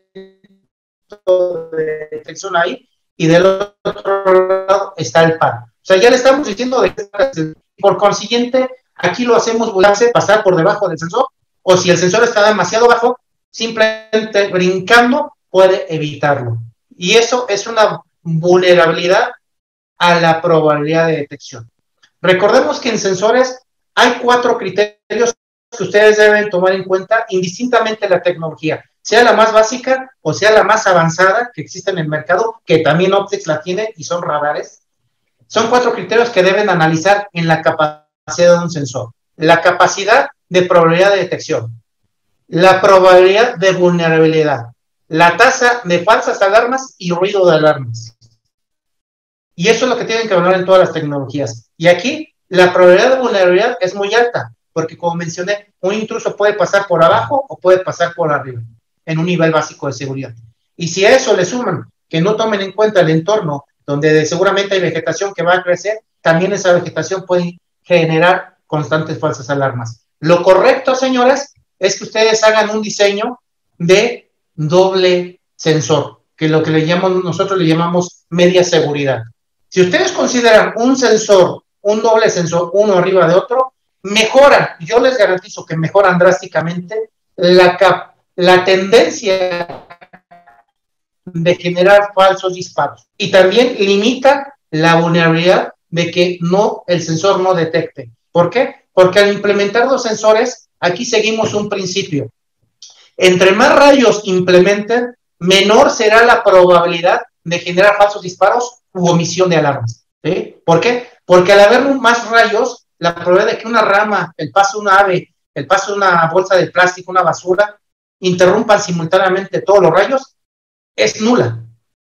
de detección ahí, y del otro lado está el par. O sea, ya le estamos diciendo de que por consiguiente aquí lo hacemos volarse, pasar por debajo del sensor, o si el sensor está demasiado bajo, simplemente brincando puede evitarlo. Y eso es una vulnerabilidad a la probabilidad de detección. Recordemos que en sensores hay cuatro criterios que ustedes deben tomar en cuenta indistintamente la tecnología, sea la más básica o sea la más avanzada que existe en el mercado, que también Optex la tiene y son radares. Son cuatro criterios que deben analizar en la capacidad de un sensor. La capacidad de probabilidad de detección, la probabilidad de vulnerabilidad, la tasa de falsas alarmas y ruido de alarmas. Y eso es lo que tienen que evaluar en todas las tecnologías. Y aquí la probabilidad de vulnerabilidad es muy alta, porque como mencioné, un intruso puede pasar por abajo o puede pasar por arriba, en un nivel básico de seguridad. Y si a eso le suman que no tomen en cuenta el entorno, donde seguramente hay vegetación que va a crecer, también esa vegetación puede generar constantes falsas alarmas. Lo correcto, señores, es que ustedes hagan un diseño de doble sensor, que lo que le llamamos, nosotros le llamamos media seguridad. Si ustedes consideran un sensor, un doble sensor, uno arriba de otro, mejoran, yo les garantizo que mejoran drásticamente la, cap la tendencia de generar falsos disparos. Y también limita la vulnerabilidad de que no, el sensor no detecte. ¿Por qué? Porque al implementar los sensores, aquí seguimos un principio. Entre más rayos implementen, menor será la probabilidad de generar falsos disparos u omisión de alarmas. ¿Sí? ¿Por qué? Porque al haber más rayos, la probabilidad de que una rama, el paso de una ave, el paso de una bolsa de plástico, una basura, interrumpan simultáneamente todos los rayos, es nula.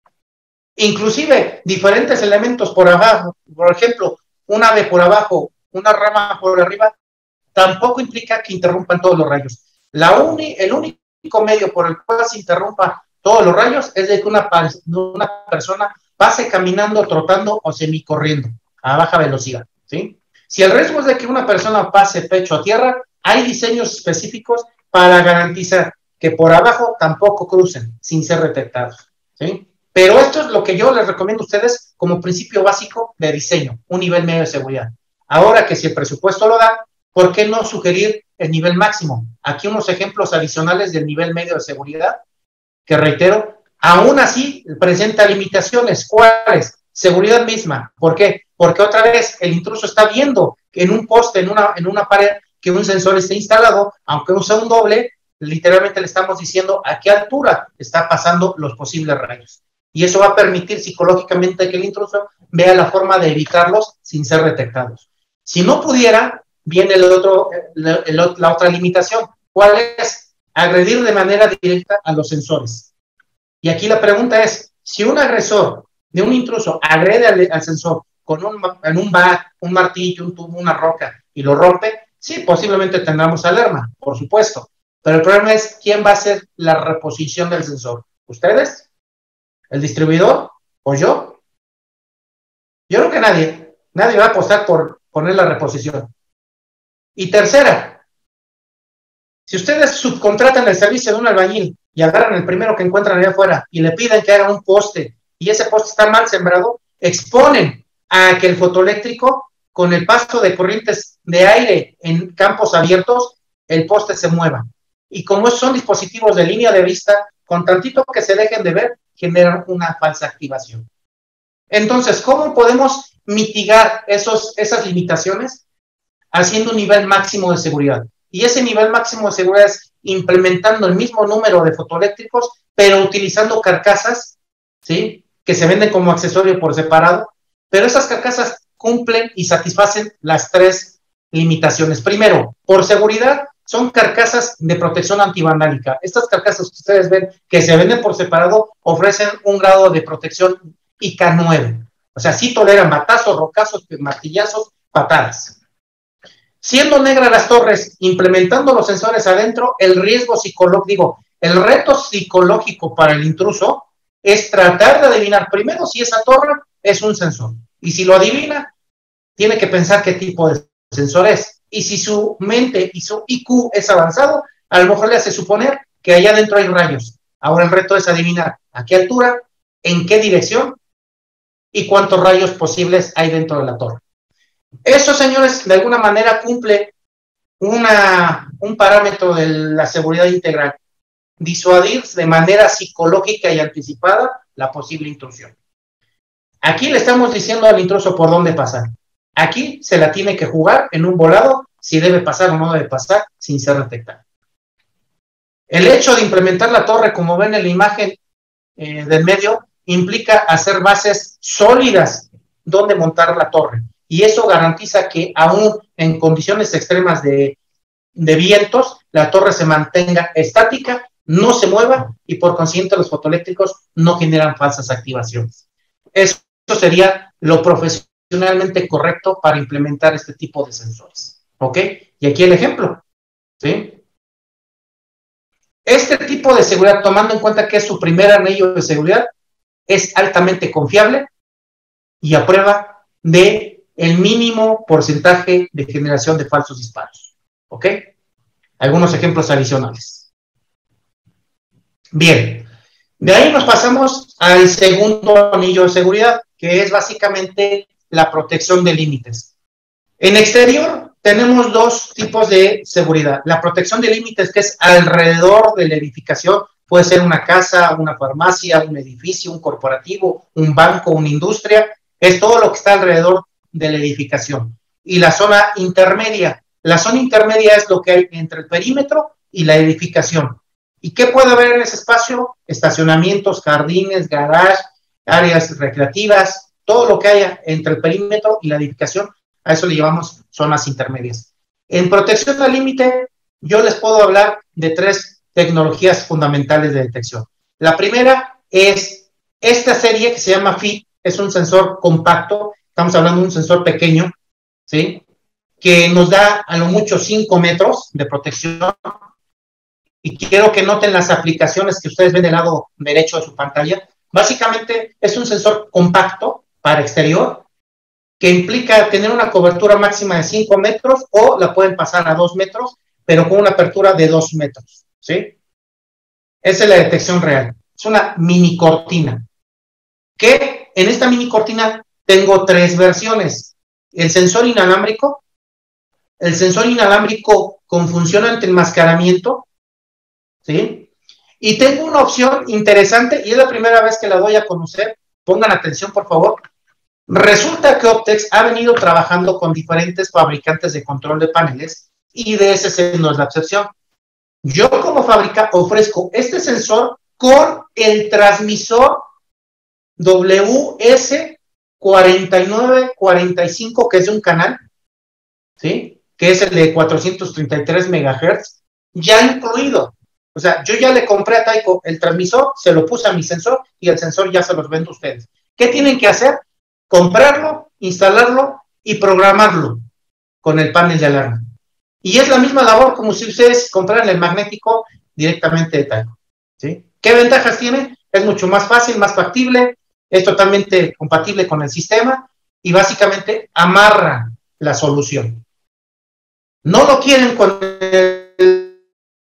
Inclusive, diferentes elementos por abajo, por ejemplo, un ave por abajo, una rama por arriba, tampoco implica que interrumpan todos los rayos. La uni, el único medio por el cual se interrumpa todos los rayos es de que una, una persona pase caminando, trotando o semicorriendo a baja velocidad, ¿sí? Si el riesgo es de que una persona pase pecho a tierra, hay diseños específicos para garantizar que por abajo tampoco crucen sin ser detectados, ¿sí? Pero esto es lo que yo les recomiendo a ustedes como principio básico de diseño, un nivel medio de seguridad. Ahora que si el presupuesto lo da, ¿por qué no sugerir el nivel máximo? Aquí unos ejemplos adicionales del nivel medio de seguridad, que reitero, aún así presenta limitaciones. ¿Cuáles? Seguridad misma. ¿Por qué? Porque otra vez el intruso está viendo que en un poste, en una, en una pared, que un sensor esté instalado, aunque usa un doble, literalmente le estamos diciendo a qué altura está pasando los posibles rayos. Y eso va a permitir psicológicamente que el intruso vea la forma de evitarlos sin ser detectados. Si no pudiera, viene el otro, el, el, la otra limitación. ¿Cuál es? Agredir de manera directa a los sensores. Y aquí la pregunta es, si un agresor de un intruso agrede al, al sensor con un, en un bat, un martillo, un tubo, una roca y lo rompe, sí, posiblemente tendremos alarma, por supuesto. Pero el problema es quién va a hacer la reposición del sensor. ¿Ustedes? ¿El distribuidor? ¿O yo? Yo creo que nadie. Nadie va a apostar por poner la reposición. Y tercera, si ustedes subcontratan el servicio de un albañil y agarran el primero que encuentran allá afuera y le piden que haga un poste y ese poste está mal sembrado, exponen a que el fotoeléctrico, con el paso de corrientes de aire en campos abiertos, el poste se mueva. Y como son dispositivos de línea de vista, con tantito que se dejen de ver, generan una falsa activación. Entonces, ¿cómo podemos mitigar esos, esas limitaciones? Haciendo un nivel máximo de seguridad. Y ese nivel máximo de seguridad es implementando el mismo número de fotoeléctricos, pero utilizando carcasas, ¿sí?, que se venden como accesorio por separado, pero esas carcasas cumplen y satisfacen las tres limitaciones. Primero, por seguridad, son carcasas de protección antivandálica. Estas carcasas que ustedes ven que se venden por separado ofrecen un grado de protección I K nueve, O sea, sí toleran batazos, rocazos, martillazos, patadas. Siendo negras las torres, implementando los sensores adentro, el riesgo psicológico, digo, el reto psicológico para el intruso es tratar de adivinar primero si esa torre es un sensor. Y si lo adivina, tiene que pensar qué tipo de sensor es. Y si su mente y su I Q es avanzado, a lo mejor le hace suponer que allá adentro hay rayos. Ahora el reto es adivinar a qué altura, en qué dirección y cuántos rayos posibles hay dentro de la torre. Eso, señores, de alguna manera cumple una, un parámetro de la seguridad integral. Disuadir de manera psicológica y anticipada la posible intrusión. Aquí le estamos diciendo al intruso por dónde pasar. Aquí se la tiene que jugar en un volado si debe pasar o no debe pasar sin ser detectado. El hecho de implementar la torre, como ven en la imagen eh, del medio, implica hacer bases sólidas donde montar la torre. Y eso garantiza que aún en condiciones extremas de, de vientos, la torre se mantenga estática, no se mueva y por consiguiente los fotoeléctricos no generan falsas activaciones. Eso sería lo profesionalmente correcto para implementar este tipo de sensores. ¿Ok? Y aquí el ejemplo. ¿Sí? Este tipo de seguridad, tomando en cuenta que es su primer anillo de seguridad, es altamente confiable y a prueba de el mínimo porcentaje de generación de falsos disparos. ¿Ok? Algunos ejemplos adicionales. Bien, de ahí nos pasamos al segundo anillo de seguridad, que es básicamente la protección de límites. En exterior tenemos dos tipos de seguridad. La protección de límites, que es alrededor de la edificación, puede ser una casa, una farmacia, un edificio, un corporativo, un banco, una industria, es todo lo que está alrededor de la edificación. Y la zona intermedia, la zona intermedia es lo que hay entre el perímetro y la edificación. ¿Y qué puede haber en ese espacio? Estacionamientos, jardines, garage, áreas recreativas, todo lo que haya entre el perímetro y la edificación, a eso le llamamos zonas intermedias. En protección al límite, yo les puedo hablar de tres tecnologías fundamentales de detección. La primera es esta serie que se llama F I T, es un sensor compacto, estamos hablando de un sensor pequeño, ¿sí? Que nos da a lo mucho cinco metros de protección. Y quiero que noten las aplicaciones que ustedes ven del lado derecho de su pantalla. Básicamente es un sensor compacto para exterior que implica tener una cobertura máxima de cinco metros o la pueden pasar a dos metros, pero con una apertura de dos metros, ¿sí? Esa es la detección real. Es una mini cortina. Que en esta mini cortina tengo tres versiones. El sensor inalámbrico, el sensor inalámbrico con función anti-enmascaramiento, ¿sí? Y tengo una opción interesante y es la primera vez que la doy a conocer. Pongan atención, por favor. Resulta que Optex ha venido trabajando con diferentes fabricantes de control de paneles y D S C no es la excepción. Yo como fábrica ofrezco este sensor con el transmisor W S cuarenta y nueve cuarenta y cinco, que es de un canal, ¿sí? Que es el de cuatrocientos treinta y tres megahertz, ya incluido. O sea, yo ya le compré a Taiko el transmisor, se lo puse a mi sensor y el sensor ya se los vendo a ustedes. ¿Qué tienen que hacer? Comprarlo, instalarlo y programarlo con el panel de alarma. Y es la misma labor como si ustedes compraran el magnético directamente de Taiko, ¿sí? ¿Qué ventajas tiene? Es mucho más fácil, más factible, es totalmente compatible con el sistema y básicamente amarra la solución. No lo quieren con el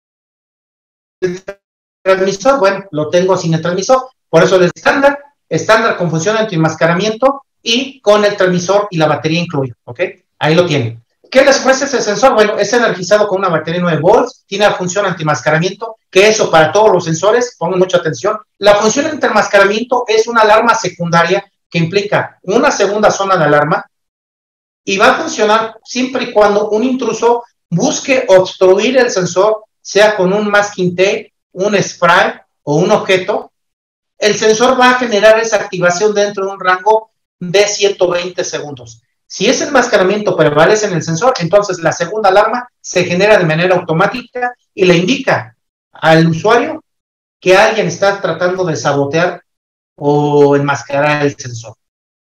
transmisor, bueno, lo tengo sin el transmisor, por eso el estándar, estándar con función anti-enmascaramiento y con el transmisor y la batería incluida, ¿ok? Ahí lo tienen. ¿Qué les ofrece ese sensor? Bueno, es energizado con una batería de nueve volts, tiene la función anti-enmascaramiento, que eso para todos los sensores, pongan mucha atención. La función anti-enmascaramiento es una alarma secundaria que implica una segunda zona de alarma y va a funcionar siempre y cuando un intruso busque obstruir el sensor, sea con un masking tape, un spray o un objeto. El sensor va a generar esa activación dentro de un rango de ciento veinte segundos. Si ese enmascaramiento prevalece en el sensor, entonces la segunda alarma se genera de manera automática y le indica al usuario que alguien está tratando de sabotear o enmascarar el sensor.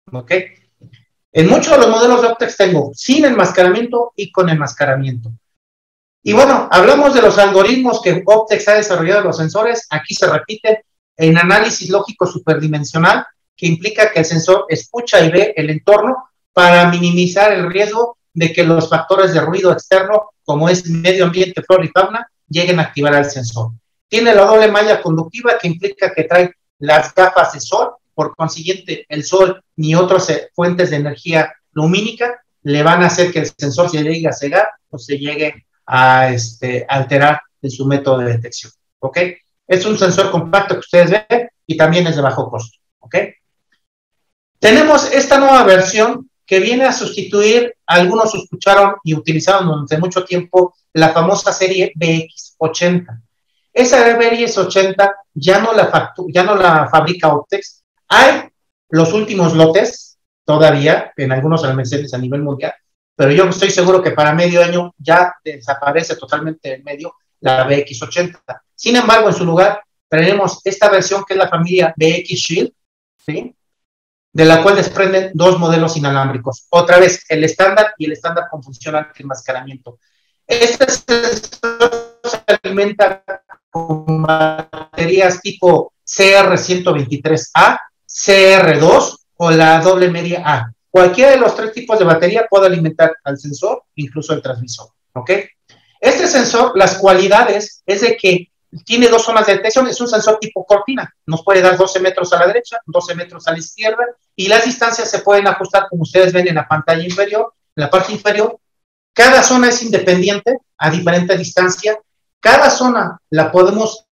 ¿ok? En muchos de los modelos de Optex tengo sin enmascaramiento y con enmascaramiento. Y bueno, hablamos de los algoritmos que Optex ha desarrollado en los sensores. Aquí se repite en análisis lógico superdimensional, que implica que el sensor escucha y ve el entorno para minimizar el riesgo de que los factores de ruido externo, como es medio ambiente, flora y fauna, lleguen a activar al sensor. Tiene la doble malla conductiva, que implica que trae las gafas de sol. Por consiguiente, el sol ni otras fuentes de energía lumínica le van a hacer que el sensor se llegue a cegar o se llegue a este, alterar en su método de detección, ¿ok? Es un sensor compacto que ustedes ven y también es de bajo costo, ¿ok? Tenemos esta nueva versión que viene a sustituir, algunos escucharon y utilizaron durante mucho tiempo la famosa serie B X ochenta. Esa B X ochenta ya no la, ya no la fabrica Optex. Hay los últimos lotes todavía en algunos almacenes a nivel mundial, pero yo estoy seguro que para medio año ya desaparece totalmente del medio la B X ochenta. Sin embargo, en su lugar tenemos esta versión que es la familia B X Shield, ¿sí?, de la cual desprenden dos modelos inalámbricos. Otra vez, el estándar y el estándar con función anti-enmascaramiento. Este sensor se alimenta con baterías tipo C R ciento veintitrés A, C R dos o la doble media A. Cualquiera de los tres tipos de batería puede alimentar al sensor, incluso el transmisor, ¿ok? Este sensor, las cualidades es de que tiene dos zonas de detección, es un sensor tipo cortina, nos puede dar doce metros a la derecha, doce metros a la izquierda, y las distancias se pueden ajustar, como ustedes ven en la pantalla inferior, en la parte inferior. Cada zona es independiente, a diferente distancia. Cada zona la podemos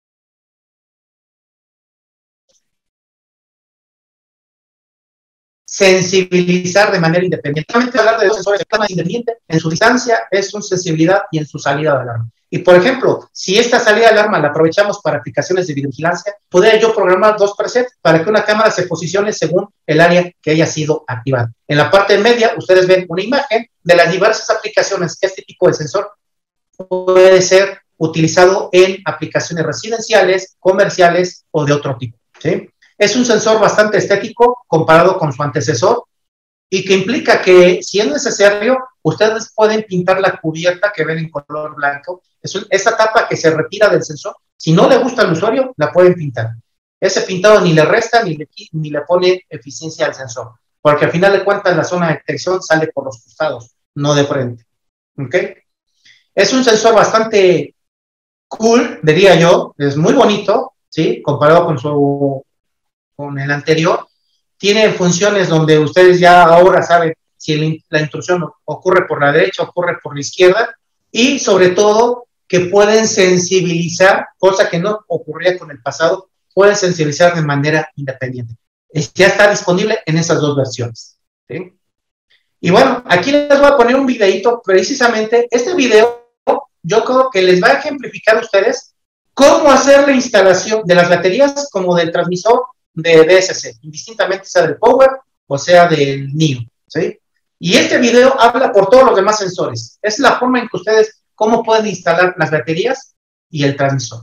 sensibilizar de manera independiente. Hablar de dos sensores de forma independiente, en su distancia, en su sensibilidad y en su salida de alarma. Y, por ejemplo, si esta salida de alarma la aprovechamos para aplicaciones de videovigilancia, podría yo programar dos presets para que una cámara se posicione según el área que haya sido activada. En la parte media, ustedes ven una imagen de las diversas aplicaciones que este tipo de sensor puede ser utilizado en aplicaciones residenciales, comerciales o de otro tipo, ¿sí? Es un sensor bastante estético comparado con su antecesor y que implica que, si es necesario, ustedes pueden pintar la cubierta que ven en color blanco. Es un, esa tapa que se retira del sensor, si no le gusta al usuario, la pueden pintar. Ese pintado ni le resta ni le, ni le pone eficiencia al sensor, porque al final de cuentas la zona de detección sale por los costados, no de frente. ¿Ok? Es un sensor bastante cool, diría yo, es muy bonito, ¿sí? Comparado con su con el anterior. Tiene funciones donde ustedes ya ahora saben si el, la intrusión ocurre por la derecha, ocurre por la izquierda, y sobre todo que pueden sensibilizar, cosa que no ocurría con el pasado, pueden sensibilizar de manera independiente. Es, ya está disponible en esas dos versiones, ¿sí? Y bueno, aquí les voy a poner un videito, precisamente, este video yo creo que les va a ejemplificar a ustedes cómo hacer la instalación de las baterías como del transmisor de D S C, indistintamente sea del Power o sea del NIO, ¿sí? Y este video habla por todos los demás sensores. Es la forma en que ustedes, cómo pueden instalar las baterías y el transmisor.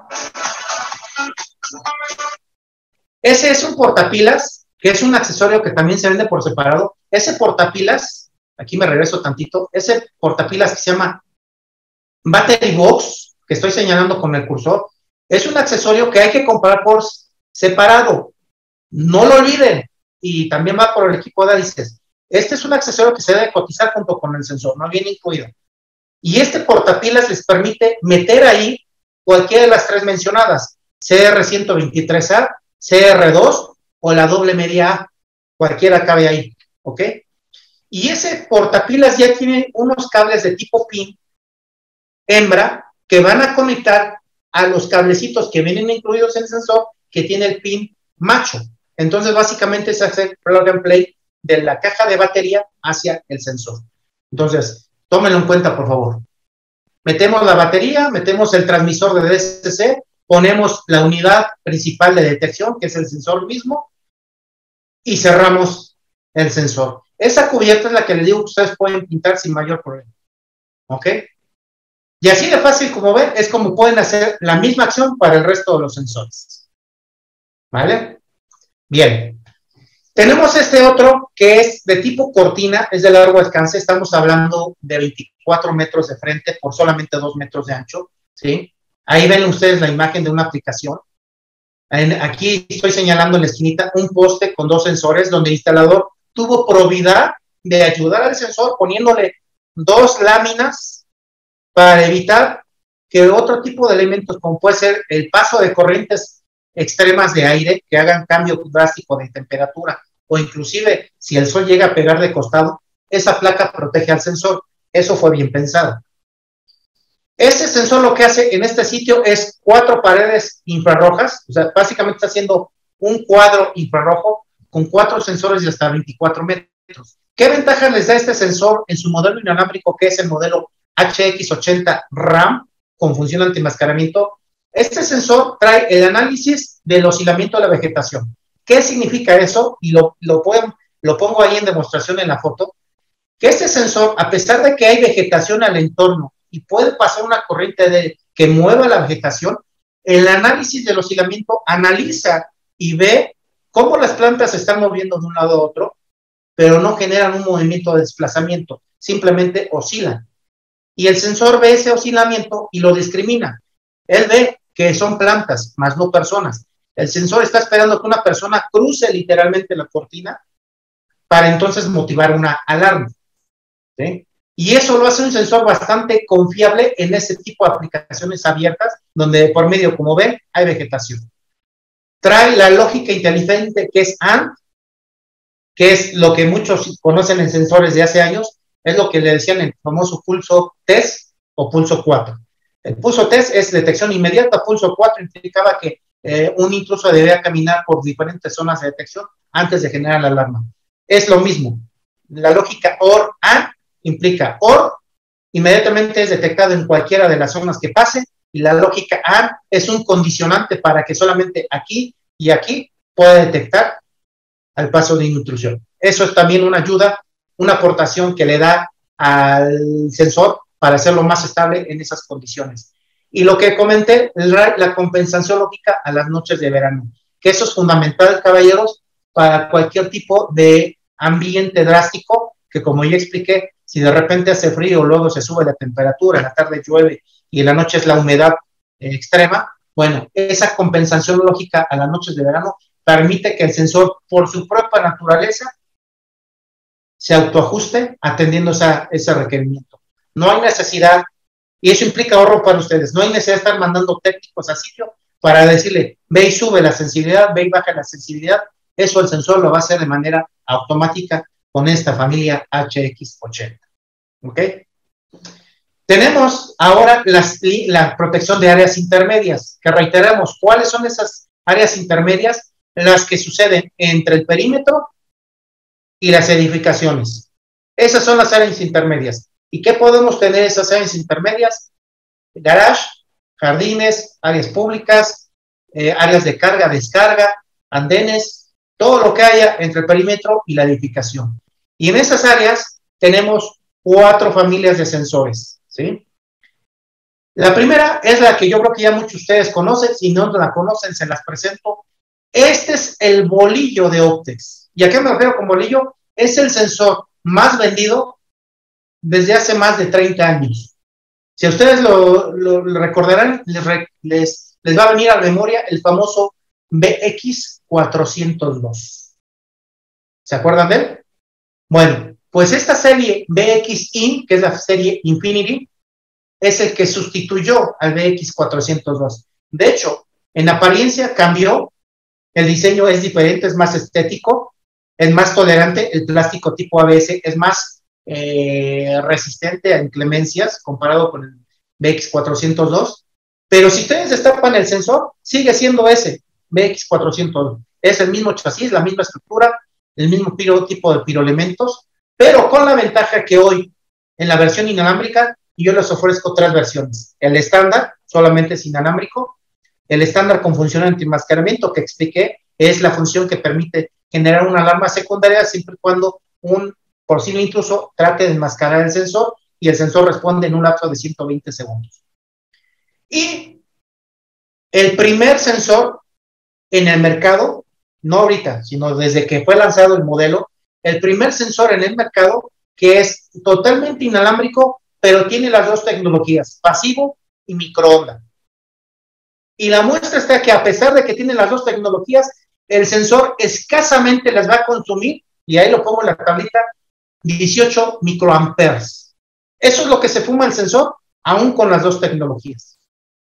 Ese es un portapilas, que es un accesorio que también se vende por separado. Ese portapilas, aquí me regreso tantito, ese portapilas que se llama Battery Box, que estoy señalando con el cursor, es un accesorio que hay que comprar por separado. No lo olviden. Y también va por el equipo de hélices. Este es un accesorio que se debe cotizar junto con el sensor, no viene incluido. Y este portapilas les permite meter ahí cualquiera de las tres mencionadas, C R ciento veintitrés A, C R dos o la doble media A, cualquiera cabe ahí, ¿ok? Y ese portapilas ya tiene unos cables de tipo pin hembra que van a conectar a los cablecitos que vienen incluidos en el sensor que tiene el pin macho. Entonces, básicamente es hacer plug and play de la caja de batería hacia el sensor. Entonces, tómenlo en cuenta, por favor. Metemos la batería, metemos el transmisor de D S C, ponemos la unidad principal de detección, que es el sensor mismo, y cerramos el sensor. Esa cubierta es la que les digo que ustedes pueden pintar sin mayor problema. ¿Ok? Y así de fácil como ven, es como pueden hacer la misma acción para el resto de los sensores. ¿Vale? Bien. Tenemos este otro que es de tipo cortina, es de largo alcance, estamos hablando de veinticuatro metros de frente por solamente dos metros de ancho, ¿sí? Ahí ven ustedes la imagen de una aplicación. En, aquí estoy señalando en la esquinita un poste con dos sensores donde el instalador tuvo probidad de ayudar al sensor poniéndole dos láminas para evitar que otro tipo de elementos, como puede ser el paso de corrientes extremas de aire, que hagan cambio drástico de temperatura, o inclusive si el sol llega a pegar de costado, esa placa protege al sensor. Eso fue bien pensado. Este sensor lo que hace en este sitio es cuatro paredes infrarrojas, o sea, básicamente está haciendo un cuadro infrarrojo con cuatro sensores de hasta veinticuatro metros. ¿Qué ventaja les da este sensor en su modelo inalámbrico, que es el modelo H X ochenta RAM, con función antimascaramiento? Este sensor trae el análisis del oscilamiento de la vegetación. ¿Qué significa eso? Y lo, lo, pueden, lo pongo ahí en demostración en la foto. Que este sensor, a pesar de que hay vegetación al entorno y puede pasar una corriente de, que mueva la vegetación, el análisis del oscilamiento analiza y ve cómo las plantas se están moviendo de un lado a otro, pero no generan un movimiento de desplazamiento, simplemente oscilan. Y el sensor ve ese oscilamiento y lo discrimina. Él ve que son plantas, más no personas. El sensor está esperando que una persona cruce literalmente la cortina para entonces motivar una alarma, ¿sí? Y eso lo hace un sensor bastante confiable en ese tipo de aplicaciones abiertas, donde por medio, como ven, hay vegetación. Trae la lógica inteligente que es A N D, que es lo que muchos conocen en sensores de hace años, es lo que le decían el famoso pulso test o pulso cuatro. El pulso test es detección inmediata, pulso cuatro implicaba que eh, un intruso debía caminar por diferentes zonas de detección antes de generar la alarma. Es lo mismo. La lógica O R A N D implica O R, inmediatamente es detectado en cualquiera de las zonas que pase, y la lógica A N D es un condicionante para que solamente aquí y aquí pueda detectar al paso de intrusión. Eso es también una ayuda, una aportación que le da al sensor para hacerlo más estable en esas condiciones. Y lo que comenté, la, la compensación lógica a las noches de verano, que eso es fundamental, caballeros, para cualquier tipo de ambiente drástico, que como ya expliqué, si de repente hace frío, luego se sube la temperatura, en la tarde llueve y en la noche es la humedad eh, extrema, bueno, esa compensación lógica a las noches de verano permite que el sensor, por su propia naturaleza, se autoajuste atendiendo esa, ese requerimiento. No hay necesidad, y eso implica ahorro para ustedes, no hay necesidad de estar mandando técnicos a sitio para decirle, ve y sube la sensibilidad, ve y baja la sensibilidad. Eso el sensor lo va a hacer de manera automática con esta familia H X ochenta. ¿Ok? Tenemos ahora las, la protección de áreas intermedias, que reiteramos, ¿cuáles son esas áreas intermedias? Las que suceden entre el perímetro y las edificaciones. Esas son las áreas intermedias. ¿Y qué podemos tener en esas áreas intermedias? Garage, jardines, áreas públicas, eh, áreas de carga, descarga, andenes, todo lo que haya entre el perímetro y la edificación. Y en esas áreas tenemos cuatro familias de sensores, ¿sí? La primera es la que yo creo que ya muchos de ustedes conocen, si no la conocen, se las presento. Este es el bolillo de Optex. ¿Y a qué me refiero con bolillo? Es el sensor más vendido desde hace más de treinta años. Si ustedes lo, lo, lo recordarán, les, les, les va a venir a la memoria el famoso B X cuatrocientos dos. ¿Se acuerdan de él? Bueno, pues esta serie B X I, que es la serie Infinity, es el que sustituyó al B X cuatrocientos dos. De hecho, en apariencia cambió, el diseño es diferente, es más estético, es más tolerante, el plástico tipo A B S es más eh, resistente a inclemencias comparado con el B X cuatrocientos dos, pero si ustedes destapan el sensor, sigue siendo ese B X cuatrocientos dos. Es el mismo chasis, la misma estructura, el mismo piro, tipo de piroelementos, pero con la ventaja que hoy, en la versión inalámbrica, yo les ofrezco tres versiones. El estándar, solamente es inalámbrico. El estándar con función antimascaramiento, que expliqué, es la función que permite generar una alarma secundaria siempre y cuando un posible intruso trate de enmascarar el sensor y el sensor responde en un lapso de ciento veinte segundos. Y el primer sensor en el mercado no ahorita, sino desde que fue lanzado el modelo, el primer sensor en el mercado que es totalmente inalámbrico, pero tiene las dos tecnologías, pasivo y microondas. Y la muestra está que a pesar de que tiene las dos tecnologías, el sensor escasamente las va a consumir, y ahí lo pongo en la tablita, dieciocho microamperes. Eso es lo que se fuma el sensor, aún con las dos tecnologías.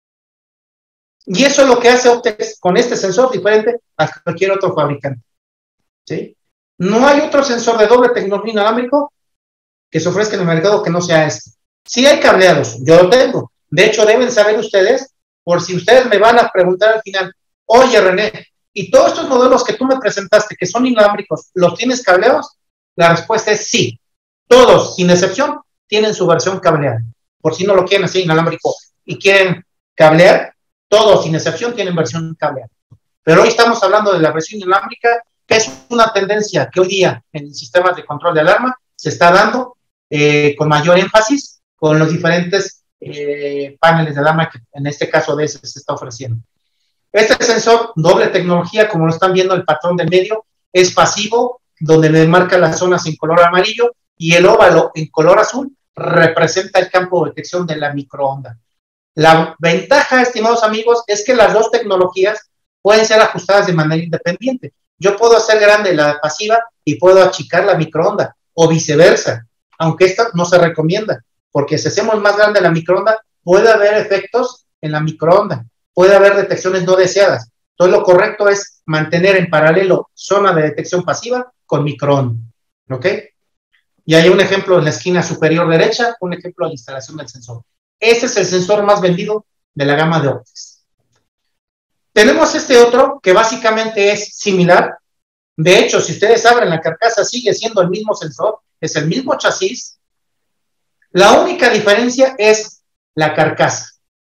Y eso es lo que hace Optex con este sensor diferente a cualquier otro fabricante. ¿Sí? No hay otro sensor de doble tecnología inalámbrico que se ofrezca en el mercado que no sea este. Sí hay cableados, yo lo tengo. De hecho, deben saber ustedes, por si ustedes me van a preguntar al final, oye, René, ¿y todos estos modelos que tú me presentaste, que son inalámbricos, los tienes cableados? La respuesta es sí. Todos, sin excepción, tienen su versión cableada. Por si no lo quieren así inalámbrico y quieren cablear, todos, sin excepción, tienen versión cableada. Pero hoy estamos hablando de la versión inalámbrica, que es una tendencia que hoy día en sistemas de control de alarma se está dando eh, con mayor énfasis con los diferentes eh, paneles de alarma que en este caso de ese se está ofreciendo. Este sensor doble tecnología, como lo están viendo el patrón del medio, es pasivo, donde le marca las zonas en color amarillo y el óvalo en color azul representa el campo de detección de la microonda. La ventaja, estimados amigos, es que las dos tecnologías pueden ser ajustadas de manera independiente. Yo puedo hacer grande la pasiva y puedo achicar la microonda, o viceversa, aunque esto no se recomienda, porque si hacemos más grande la microonda, puede haber efectos en la microonda, puede haber detecciones no deseadas. Entonces lo correcto es mantener en paralelo zona de detección pasiva con microonda, ¿ok? Y hay un ejemplo en la esquina superior derecha, un ejemplo de instalación del sensor. Este es el sensor más vendido de la gama de Optex. Tenemos este otro que básicamente es similar. De hecho, si ustedes abren la carcasa, sigue siendo el mismo sensor, es el mismo chasis. La única diferencia es la carcasa.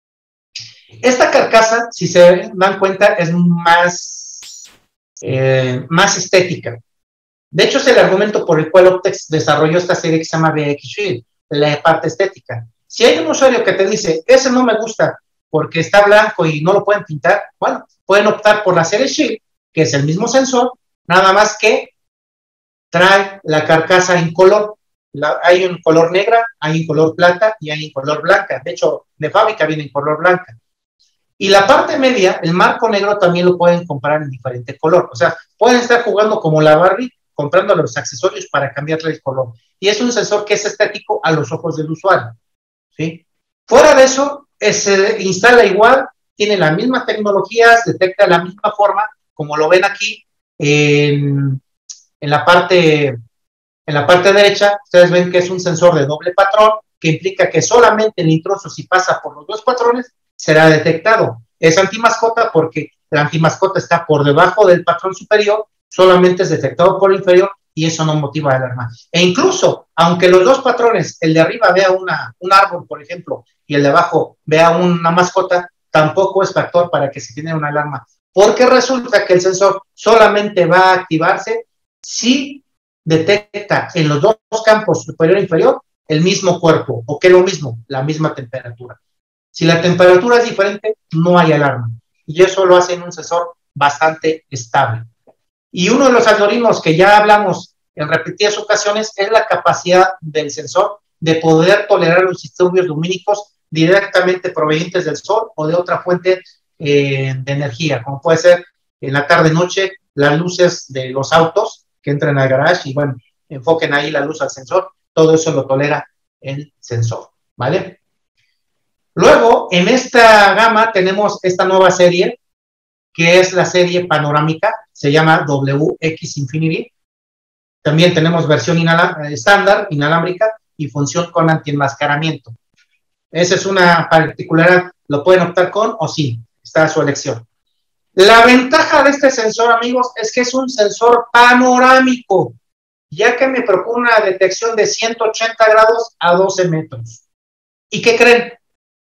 Esta carcasa, si se dan cuenta, es más, eh, más estética. De hecho, es el argumento por el cual Optex desarrolló esta serie que se llama V X Shield, la parte estética. Si hay un usuario que te dice, ese no me gusta porque está blanco y no lo pueden pintar, bueno, pueden optar por la serie Shield, que es el mismo sensor, nada más que trae la carcasa en color. La, hay en color negra, hay en color plata y hay en color blanca. De hecho, de fábrica viene en color blanca. Y la parte media, el marco negro, también lo pueden comprar en diferente color. O sea, pueden estar jugando como la Barbie, comprando los accesorios para cambiarle el color. Y es un sensor que es estético a los ojos del usuario, ¿sí? Fuera de eso, se instala igual, tiene las mismas tecnologías, detecta de la misma forma, como lo ven aquí, en, en, la parte, en la parte derecha, ustedes ven que es un sensor de doble patrón, que implica que solamente el intruso, si pasa por los dos patrones, será detectado. Es antimascota porque la antimascota está por debajo del patrón superior, solamente es detectado por el inferior y eso no motiva la alarma. E incluso, aunque los dos patrones, el de arriba vea una, un árbol, por ejemplo, y el de abajo vea una mascota, tampoco es factor para que se genere una alarma, porque resulta que el sensor solamente va a activarse si detecta en los dos campos superior e inferior el mismo cuerpo, o que es lo mismo, la misma temperatura. Si la temperatura es diferente, no hay alarma, y eso lo hace en un sensor bastante estable. Y uno de los algoritmos que ya hablamos en repetidas ocasiones es la capacidad del sensor de poder tolerar los disturbios lumínicos directamente provenientes del sol o de otra fuente eh, de energía, como puede ser en la tarde-noche las luces de los autos que entran al garage y bueno, enfoquen ahí la luz al sensor, todo eso lo tolera el sensor, ¿vale? Luego, en esta gama tenemos esta nueva serie, que es la serie panorámica, se llama W X Infinity. También tenemos versión inala estándar, inalámbrica, y función con antienmascaramiento. Esa es una particularidad, lo pueden optar con o sin, está a su elección. La ventaja de este sensor, amigos, es que es un sensor panorámico, ya que me propone una detección de ciento ochenta grados a doce metros. ¿Y qué creen?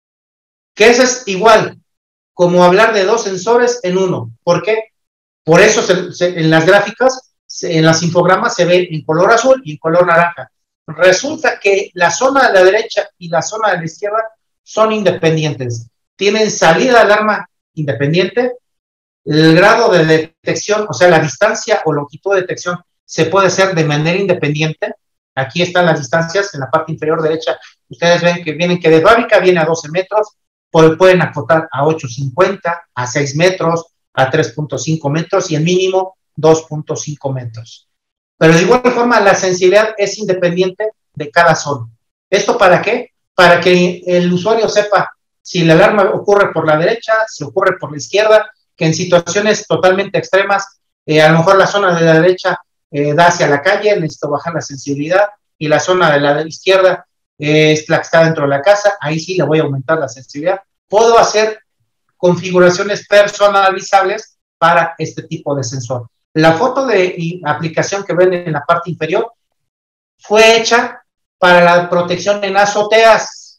Que eso es igual como hablar de dos sensores en uno. ¿Por qué? Por eso se, se, en las gráficas, se, en las infogramas se ve en color azul y en color naranja. Resulta que la zona de la derecha y la zona de la izquierda son independientes. Tienen salida de alarma independiente El grado de detección, o sea, la distancia o longitud de detección se puede hacer de manera independiente. Aquí están las distancias en la parte inferior derecha. Ustedes ven que vienen que de fábrica viene a doce metros, pueden acotar a ocho cincuenta, a seis metros, a tres punto cinco metros y el mínimo dos punto cinco metros. Pero de igual forma la sensibilidad es independiente de cada zona. ¿Esto para qué? Para que el usuario sepa si la alarma ocurre por la derecha, si ocurre por la izquierda, que en situaciones totalmente extremas, eh, a lo mejor la zona de la derecha eh, da hacia la calle, necesito bajar la sensibilidad, y la zona de la izquierda eh, es la que está dentro de la casa, ahí sí le voy a aumentar la sensibilidad. Puedo hacer configuraciones personalizables para este tipo de sensor. La foto de aplicación que ven en la parte inferior fue hecha para la protección en azoteas.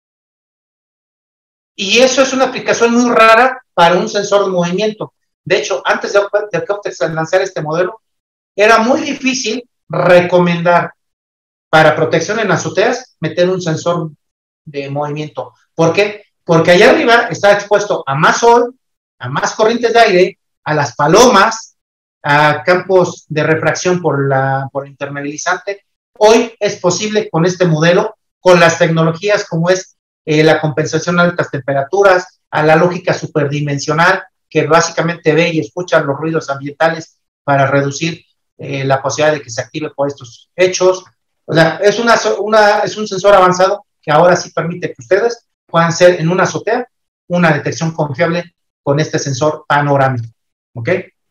Y eso es una aplicación muy rara para un sensor de movimiento. De hecho, antes de, de que Optex lanzara este modelo, era muy difícil recomendar para protección en azoteas meter un sensor de movimiento. ¿Por qué? Porque allá arriba está expuesto a más sol, a más corrientes de aire, a las palomas, a campos de refracción por la por impermeabilizante. Hoy es posible con este modelo, con las tecnologías como es eh, la compensación a altas temperaturas, a la lógica superdimensional, que básicamente ve y escucha los ruidos ambientales para reducir eh, la posibilidad de que se active por estos hechos. O sea, es, una, una, es un sensor avanzado que ahora sí permite que ustedes puedan hacer en una azotea una detección confiable con este sensor panorámico. ¿Ok?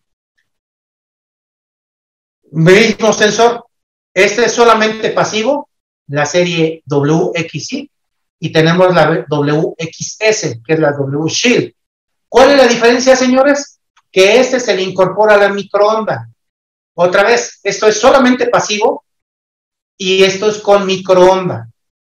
Mismo sensor. Este es solamente pasivo, la serie W X I, y tenemos la W X S, que es la W Shield. ¿Cuál es la diferencia, señores? Que este se le incorpora a la microonda. Otra vez, esto es solamente pasivo y esto es con microonda.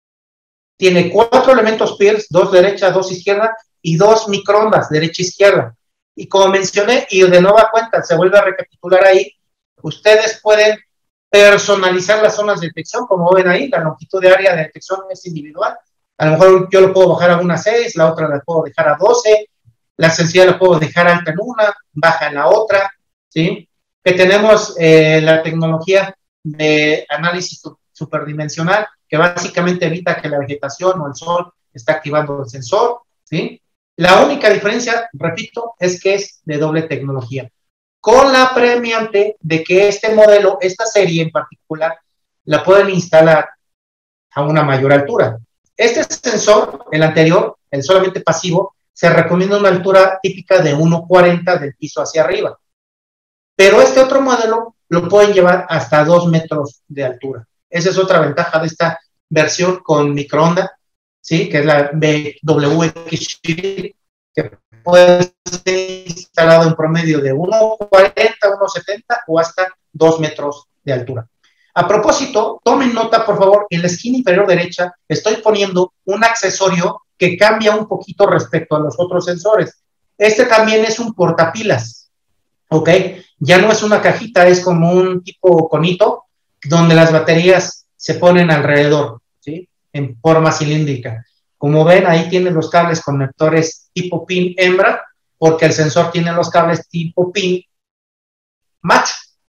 Tiene cuatro elementos P I R S, dos derecha, dos izquierda y dos microondas, derecha e izquierda. Y como mencioné, y de nueva cuenta, se vuelve a recapitular ahí, ustedes pueden personalizar las zonas de detección, como ven ahí, la longitud de área de detección es individual. A lo mejor yo lo puedo bajar a una seis, la otra la puedo dejar a doce, la sensibilidad la puedo dejar alta en una, baja en la otra, ¿sí? Que tenemos eh, la tecnología de análisis superdimensional, que básicamente evita que la vegetación o el sol esté activando el sensor, ¿sí? La única diferencia, repito, es que es de doble tecnología, con la premiante de que este modelo, esta serie en particular, la pueden instalar a una mayor altura. Este sensor, el anterior, el solamente pasivo, se recomienda una altura típica de uno cuarenta del piso hacia arriba. Pero este otro modelo lo pueden llevar hasta dos metros de altura. Esa es otra ventaja de esta versión con microonda, ¿sí? Que es la W X I, que puede ser instalado en promedio de uno cuarenta, uno setenta o hasta dos metros de altura. A propósito, tomen nota, por favor, en la esquina inferior derecha estoy poniendo un accesorio que cambia un poquito respecto a los otros sensores. Este también es un portapilas, ¿ok? Ya no es una cajita, es como un tipo conito, donde las baterías se ponen alrededor, ¿sí? En forma cilíndrica. Como ven, ahí tienen los cables conectores tipo pin hembra, porque el sensor tiene los cables tipo pin macho.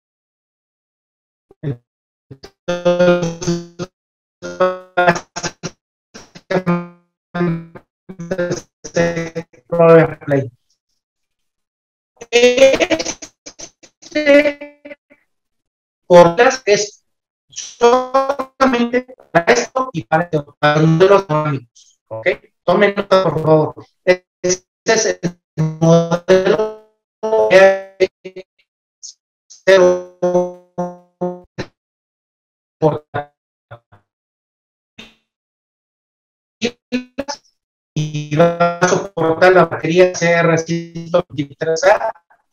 Este portas es solamente para esto y para esto, para los dinámicos, ¿ok? Tomen nota, por favor. Este es el modelo cero y va a soportar la batería C R ciento veintitrés A.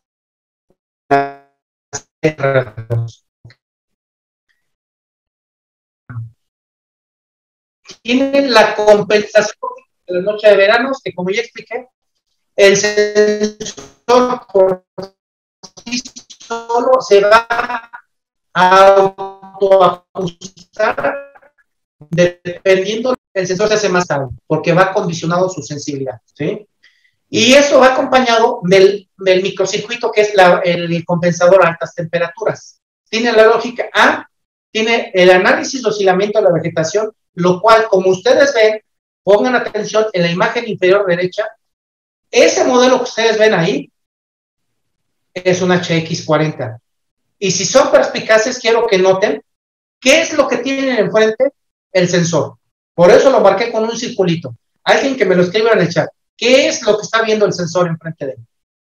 Tienen la compensación de la noche de verano, que como ya expliqué, el sensor por sí solo se va a autoajustar dependiendo, el sensor se hace más alto porque va condicionado su sensibilidad, ¿sí? Y eso va acompañado del, del microcircuito que es la, el compensador a altas temperaturas. Tiene la lógica A, tiene el análisis de oscilamiento de la vegetación, lo cual, como ustedes ven, pongan atención en la imagen inferior derecha, ese modelo que ustedes ven ahí es un H X cuarenta. Y si son perspicaces, quiero que noten qué es lo que tienen enfrente el sensor. Por eso lo marqué con un circulito. Alguien que me lo escriba en el chat. ¿Qué es lo que está viendo el sensor enfrente de él?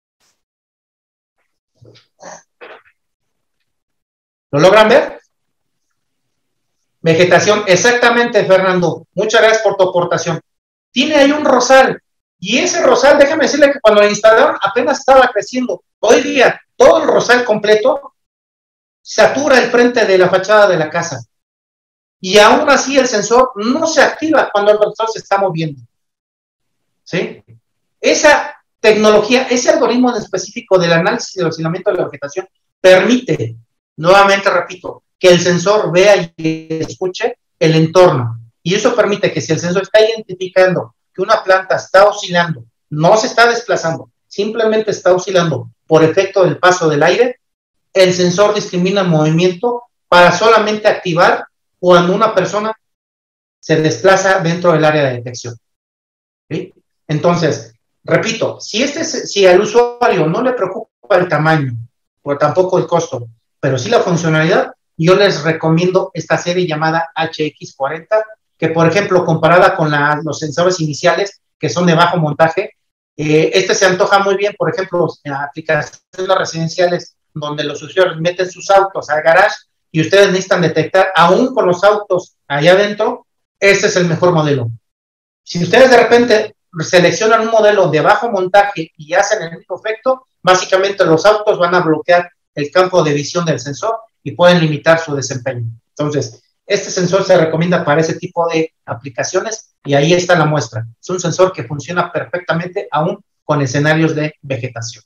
¿Lo logran ver? Vegetación, exactamente, Fernando. Muchas gracias por tu aportación. Tiene ahí un rosal. Y ese rosal, déjame decirle que cuando lo instalaron apenas estaba creciendo. Hoy día, todo el rosal completo satura el frente de la fachada de la casa. Y aún así el sensor no se activa cuando el sensor se está moviendo. ¿Sí? Esa tecnología, ese algoritmo en específico del análisis del oscilamiento de la vegetación permite, nuevamente repito, que el sensor vea y escuche el entorno. Y eso permite que si el sensor está identificando que una planta está oscilando, no se está desplazando, simplemente está oscilando por efecto del paso del aire, el sensor discrimina el movimiento para solamente activar cuando una persona se desplaza dentro del área de detección. ¿Sí? Entonces, repito, si, este, si al usuario no le preocupa el tamaño, o tampoco el costo, pero sí la funcionalidad, yo les recomiendo esta serie llamada H X cuarenta, que por ejemplo, comparada con la, los sensores iniciales, que son de bajo montaje, eh, este se antoja muy bien, por ejemplo, en aplicaciones residenciales, donde los usuarios meten sus autos al garage, y ustedes necesitan detectar, aún con los autos allá adentro, este es el mejor modelo. Si ustedes de repente seleccionan un modelo de bajo montaje y hacen el mismo efecto, básicamente los autos van a bloquear el campo de visión del sensor y pueden limitar su desempeño. Entonces, este sensor se recomienda para ese tipo de aplicaciones y ahí está la muestra. Es un sensor que funciona perfectamente aún con escenarios de vegetación.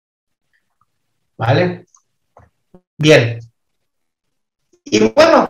¿Vale? Bien. Y bueno,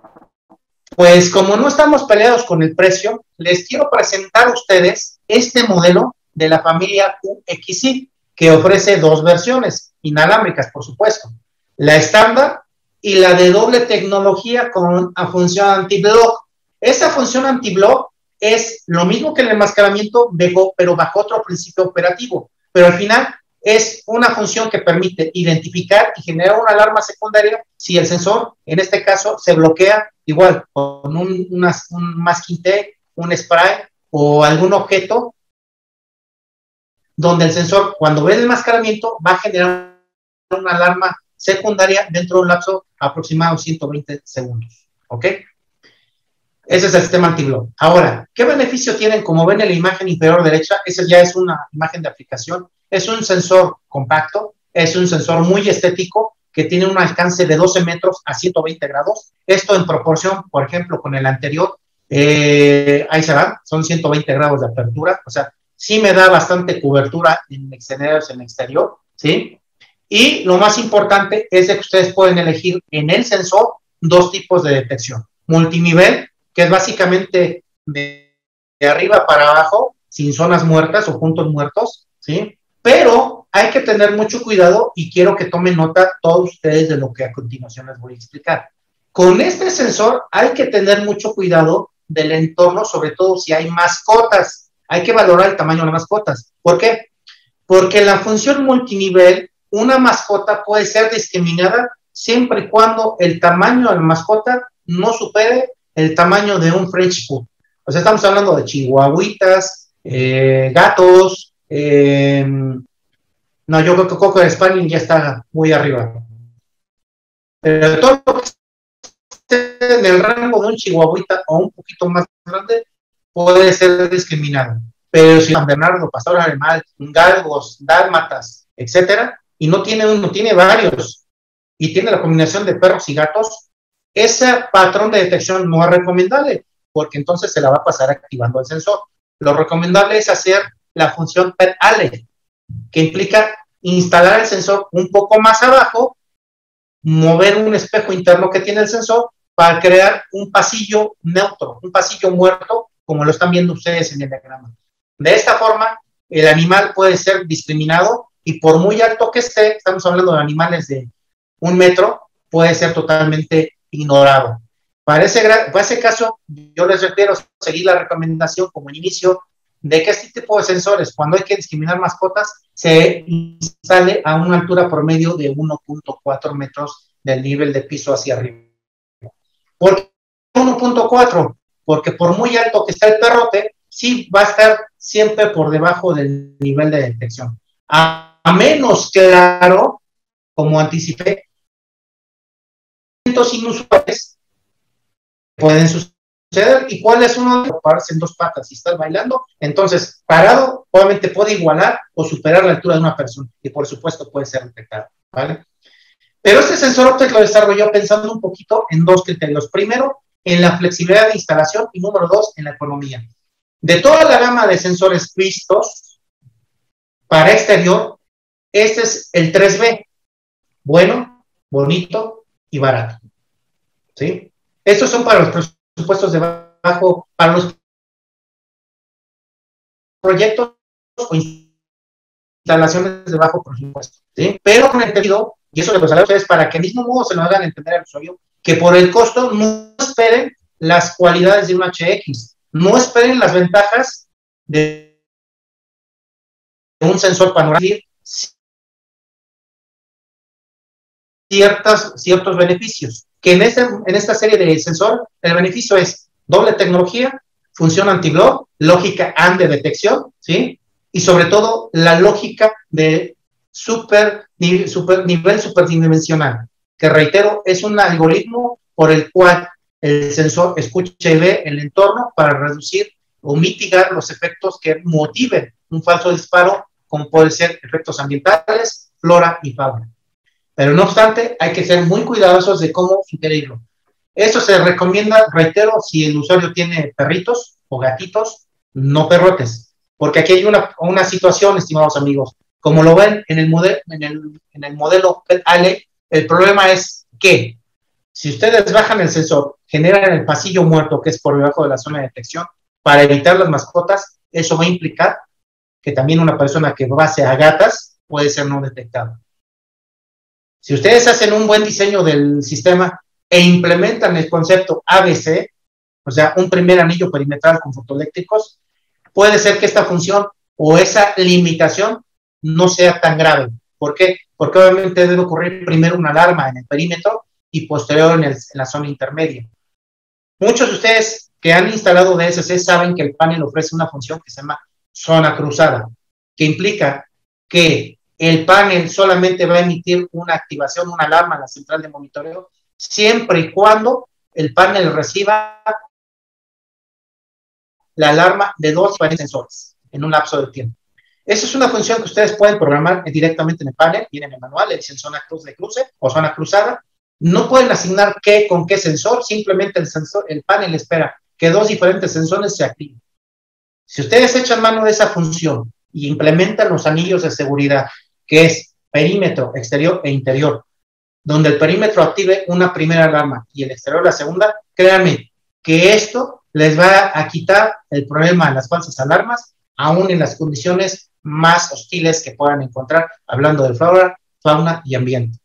pues como no estamos peleados con el precio, les quiero presentar a ustedes este modelo de la familia U X I, que ofrece dos versiones, inalámbricas, por supuesto. La estándar y la de doble tecnología con a función anti-block. Esa función anti-block es lo mismo que el enmascaramiento, pero bajo otro principio operativo. Pero al final es una función que permite identificar y generar una alarma secundaria si el sensor, en este caso, se bloquea igual con un, una, un masking tape, un spray o algún objeto donde el sensor, cuando ve el enmascaramiento, va a generar una alarma secundaria dentro de un lapso aproximado de ciento veinte segundos. ¿Ok? Ese es el sistema anti-block. Ahora, ¿qué beneficio tienen? Como ven en la imagen inferior derecha, esa ya es una imagen de aplicación. Es un sensor compacto, es un sensor muy estético que tiene un alcance de doce metros a ciento veinte grados. Esto en proporción, por ejemplo, con el anterior, eh, ahí se van, son ciento veinte grados de apertura. O sea, sí me da bastante cobertura en escenarios en exterior, ¿sí? Y lo más importante es de que ustedes pueden elegir en el sensor dos tipos de detección. Multinivel, que es básicamente de, de arriba para abajo, sin zonas muertas o puntos muertos, ¿sí? Pero hay que tener mucho cuidado y quiero que tomen nota todos ustedes de lo que a continuación les voy a explicar. Con este sensor hay que tener mucho cuidado del entorno, sobre todo si hay mascotas. Hay que valorar el tamaño de las mascotas. ¿Por qué? Porque en la función multinivel, una mascota puede ser discriminada siempre y cuando el tamaño de la mascota no supere el tamaño de un French Poodle. O sea, estamos hablando de chihuahuitas, eh, gatos, eh, no, yo creo que Cocker Spaniel ya está muy arriba. Pero todo lo que esté en el rango de un chihuahuita o un poquito más grande puede ser discriminado. Pero si San Bernardo, pastor alemán, galgos, dálmatas, etcétera, y no tiene uno, tiene varios, y tiene la combinación de perros y gatos, ese patrón de detección no es recomendable, porque entonces se la va a pasar activando el sensor. Lo recomendable es hacer la función Pet Alley, que implica instalar el sensor un poco más abajo, mover un espejo interno que tiene el sensor para crear un pasillo neutro, un pasillo muerto, como lo están viendo ustedes en el diagrama. De esta forma, el animal puede ser discriminado y por muy alto que esté, estamos hablando de animales de un metro, puede ser totalmente ignorado. Para ese, para ese caso, yo les refiero seguir la recomendación como inicio de que este tipo de sensores, cuando hay que discriminar mascotas, se instale a una altura promedio de uno punto cuatro metros del nivel de piso hacia arriba. ¿Por qué uno punto cuatro? Porque por muy alto que esté el perrote, sí va a estar siempre por debajo del nivel de detección. A, a menos, claro, como anticipé, eventos inusuales pueden suceder. ¿Y cuál es uno de los pararse en dos patas? Si estás bailando, entonces parado, obviamente puede igualar o superar la altura de una persona y por supuesto puede ser detectado, ¿vale? Pero este sensor óptico lo desarrolló pensando un poquito en dos criterios. Primero, en la flexibilidad de instalación y número dos, en la economía. De toda la gama de sensores vistos para exterior, este es el tres B. Bueno, bonito y barato. ¿Sí? Estos son para los presupuestos de bajo, para los proyectos o instalaciones de bajo presupuesto. ¿Sí? Pero con entendido, y eso les haré a ustedes para que del mismo modo se lo hagan entender al usuario, que por el costo no esperen las cualidades de un H X, no esperen las ventajas de un sensor panorámico, ciertas, ciertos beneficios, que en, este, en esta serie de sensor, el beneficio es doble tecnología, función anti-glow, lógica A N de detección, ¿sí? Y sobre todo, la lógica de super, super, nivel superdimensional, que reitero, es un algoritmo por el cual el sensor escucha y ve el entorno para reducir o mitigar los efectos que motiven un falso disparo, como pueden ser efectos ambientales, flora y fauna. Pero no obstante, hay que ser muy cuidadosos de cómo sugerirlo. Eso se recomienda, reitero, si el usuario tiene perritos o gatitos, no perrotes. Porque aquí hay una, una situación, estimados amigos. Como lo ven en el, model, en el, en el modelo PetAle, el problema es que si ustedes bajan el sensor, generan el pasillo muerto, que es por debajo de la zona de detección, para evitar las mascotas, eso va a implicar que también una persona que base a gatas puede ser no detectada. Si ustedes hacen un buen diseño del sistema e implementan el concepto A B C, o sea, un primer anillo perimetral con fotoeléctricos, puede ser que esta función o esa limitación no sea tan grave. ¿Por qué? Porque obviamente debe ocurrir primero una alarma en el perímetro y posterior en, el, en la zona intermedia. Muchos de ustedes que han instalado D S C saben que el panel ofrece una función que se llama zona cruzada, que implica que el panel solamente va a emitir una activación, una alarma a la central de monitoreo, siempre y cuando el panel reciba la alarma de dos sensores en un lapso de tiempo. Esa es una función que ustedes pueden programar directamente en el panel, viene en el manual, le dicen zona cruz de cruce o zona cruzada. No pueden asignar qué con qué sensor, simplemente el, sensor, el panel espera que dos diferentes sensores se activen. Si ustedes echan mano de esa función y implementan los anillos de seguridad, que es perímetro, exterior e interior, donde el perímetro active una primera alarma y el exterior la segunda, créanme que esto les va a quitar el problema de las falsas alarmas, aún en las condiciones más hostiles que puedan encontrar, hablando de flora, fauna y ambiente.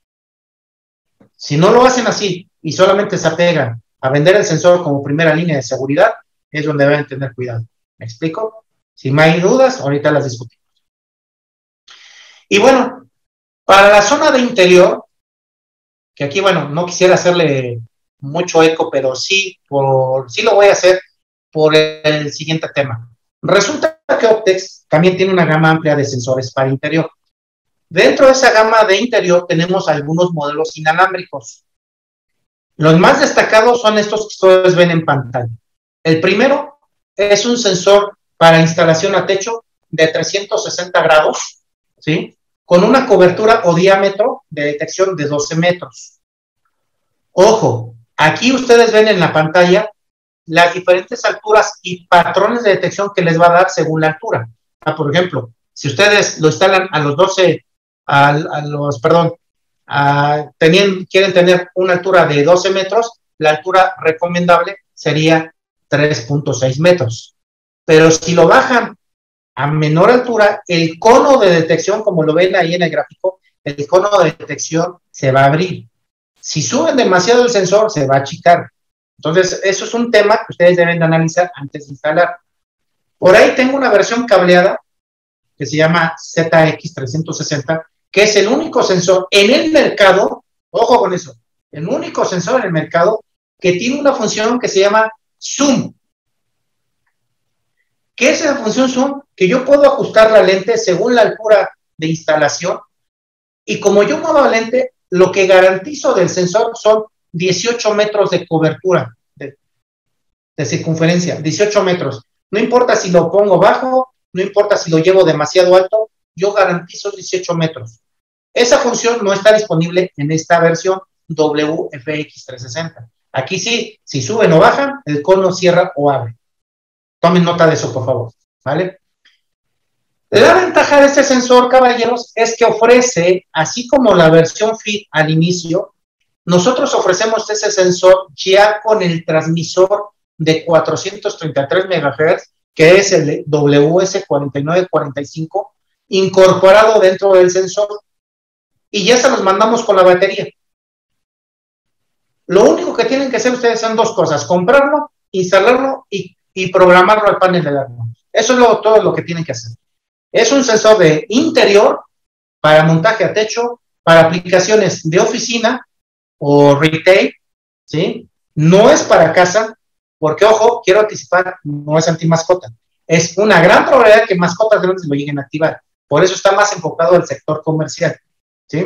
Si no lo hacen así y solamente se apegan a vender el sensor como primera línea de seguridad, es donde deben tener cuidado. ¿Me explico? Si no hay dudas, ahorita las discutimos. Y bueno, para la zona de interior, que aquí, bueno, no quisiera hacerle mucho eco, pero sí, por, sí lo voy a hacer por el siguiente tema. Resulta que Optex también tiene una gama amplia de sensores para interior. Dentro de esa gama de interior tenemos algunos modelos inalámbricos. Los más destacados son estos que ustedes ven en pantalla. El primero es un sensor para instalación a techo de trescientos sesenta grados, ¿sí? Con una cobertura o diámetro de detección de doce metros. Ojo, aquí ustedes ven en la pantalla las diferentes alturas y patrones de detección que les va a dar según la altura. Ah, por ejemplo, si ustedes lo instalan a los doce, a, a los, perdón, a, tenían, quieren tener una altura de doce metros, la altura recomendable sería tres punto seis metros. Pero si lo bajan a menor altura, el cono de detección, como lo ven ahí en el gráfico, el cono de detección se va a abrir. Si suben demasiado el sensor, se va a achicar. Entonces, eso es un tema que ustedes deben de analizar antes de instalar. Por ahí tengo una versión cableada que se llama Z X trescientos sesenta, que es el único sensor en el mercado, ojo con eso, el único sensor en el mercado que tiene una función que se llama zoom. ¿Qué es la función zoom? Que yo puedo ajustar la lente según la altura de instalación, y como yo muevo la lente, lo que garantizo del sensor son dieciocho metros de cobertura, de, de circunferencia, dieciocho metros. No importa si lo pongo bajo, no importa si lo llevo demasiado alto, yo garantizo dieciocho metros. Esa función no está disponible en esta versión W F X trescientos sesenta. Aquí sí, si suben o bajan, el cono cierra o abre. Tomen nota de eso, por favor, ¿vale? La ventaja de este sensor, caballeros, es que ofrece, así como la versión Fit al inicio, nosotros ofrecemos ese sensor ya con el transmisor de cuatrocientos treinta y tres megahertz, que es el W S cuarenta y nueve cuarenta y cinco, incorporado dentro del sensor, y ya se los mandamos con la batería. Lo único que tienen que hacer ustedes son dos cosas: comprarlo, instalarlo y, y programarlo al panel de alarma. Eso es lo, todo lo que tienen que hacer. Es un sensor de interior para montaje a techo, para aplicaciones de oficina o retail, ¿sí? No es para casa, porque, ojo, quiero anticipar, no es anti-mascota. Es una gran probabilidad que mascotas grandes lo lleguen a activar. Por eso está más enfocado al sector comercial, ¿sí?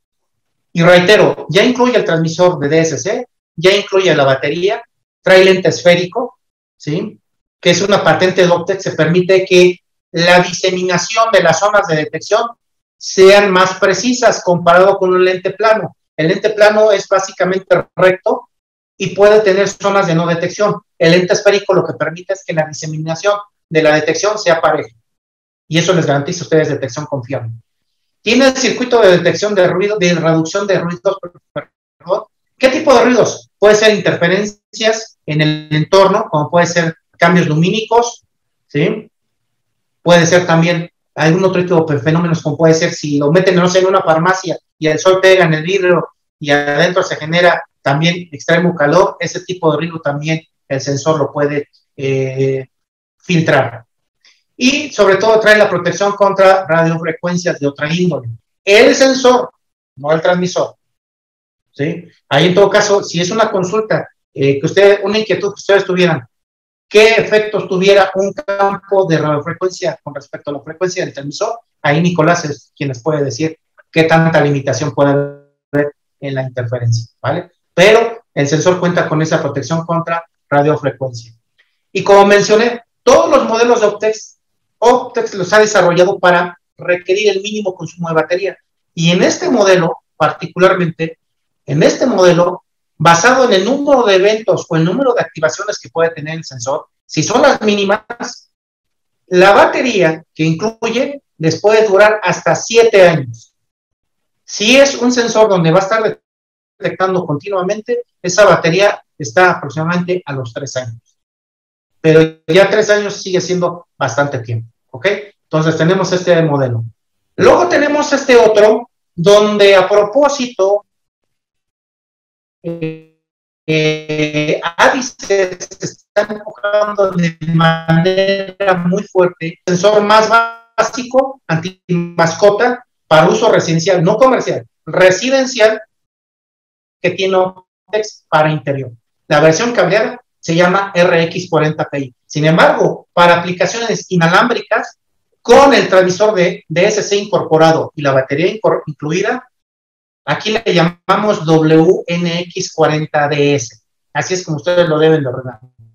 Y reitero, ya incluye el transmisor de D S C, ya incluye la batería, trae lente esférico, ¿sí? Que es una patente de Optex, se permite que la diseminación de las zonas de detección sean más precisas comparado con un lente plano. El lente plano es básicamente recto y puede tener zonas de no detección. El lente esférico lo que permite es que la diseminación de la detección sea pareja. Y eso les garantiza a ustedes detección confiable. Tiene el circuito de detección de ruido, de reducción de ruidos. Perdón. ¿Qué tipo de ruidos? Puede ser interferencias en el entorno, como puede ser cambios lumínicos, ¿sí? Puede ser también algún otro tipo de fenómenos, como puede ser si lo meten, no sé, en una farmacia y el sol pega en el vidrio y adentro se genera también extremo calor, ese tipo de ruido también el sensor lo puede eh, filtrar. Y sobre todo trae la protección contra radiofrecuencias de otra índole. El sensor, no el transmisor, ¿sí? Ahí en todo caso, si es una consulta, eh, que ustedes, una inquietud que ustedes tuvieran, ¿qué efectos tuviera un campo de radiofrecuencia con respecto a la frecuencia del transmisor? Ahí Nicolás es quien les puede decir qué tanta limitación puede haber en la interferencia, ¿vale? Pero el sensor cuenta con esa protección contra radiofrecuencia. Y como mencioné, todos los modelos de Optex, Optex los ha desarrollado para requerir el mínimo consumo de batería. Y en este modelo, particularmente, en este modelo, basado en el número de eventos o el número de activaciones que puede tener el sensor, si son las mínimas, la batería que incluye les puede durar hasta siete años. Si es un sensor donde va a estar detectando continuamente, esa batería está aproximadamente a los tres años. Pero ya tres años sigue siendo bastante tiempo, ¿ok? Entonces tenemos este modelo. Luego tenemos este otro, donde a propósito, eh, eh, Avices se está enfocando de manera muy fuerte, sensor más básico, anti-mascota, para uso residencial, no comercial, residencial, que tiene Optex para interior. La versión cableada se llama R X cuarenta Ti. Sin embargo, para aplicaciones inalámbricas, con el transmisor de D S C incorporado y la batería incluida, aquí le llamamos W N X cuarenta D S. Así es como ustedes lo deben de ordenar.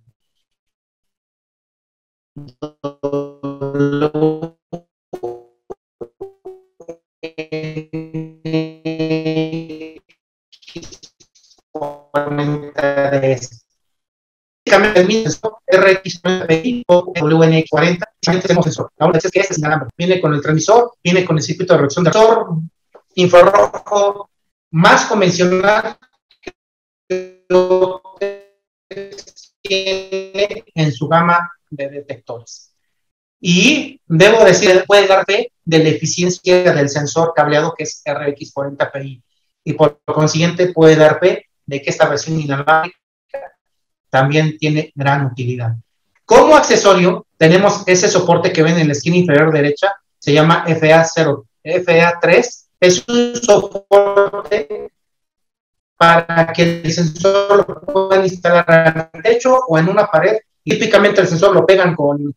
El mismo R X o W N X cuarenta, tenemos sensor. Ahora es que este es inalámbrico. Viene con el transmisor, viene con el circuito de reducción de sensor, infrarrojo, más convencional que tiene en su gama de detectores. Y debo decir, puede dar fe de la eficiencia del sensor cableado que es R X cuarenta P I. Y por consiguiente puede dar fe de que esta versión inalámbrica también tiene gran utilidad. Como accesorio, tenemos ese soporte que ven en la esquina inferior derecha, se llama F A cero, F A tres, es un soporte para que el sensor lo puedan instalar en el techo o en una pared. Típicamente el sensor lo pegan con,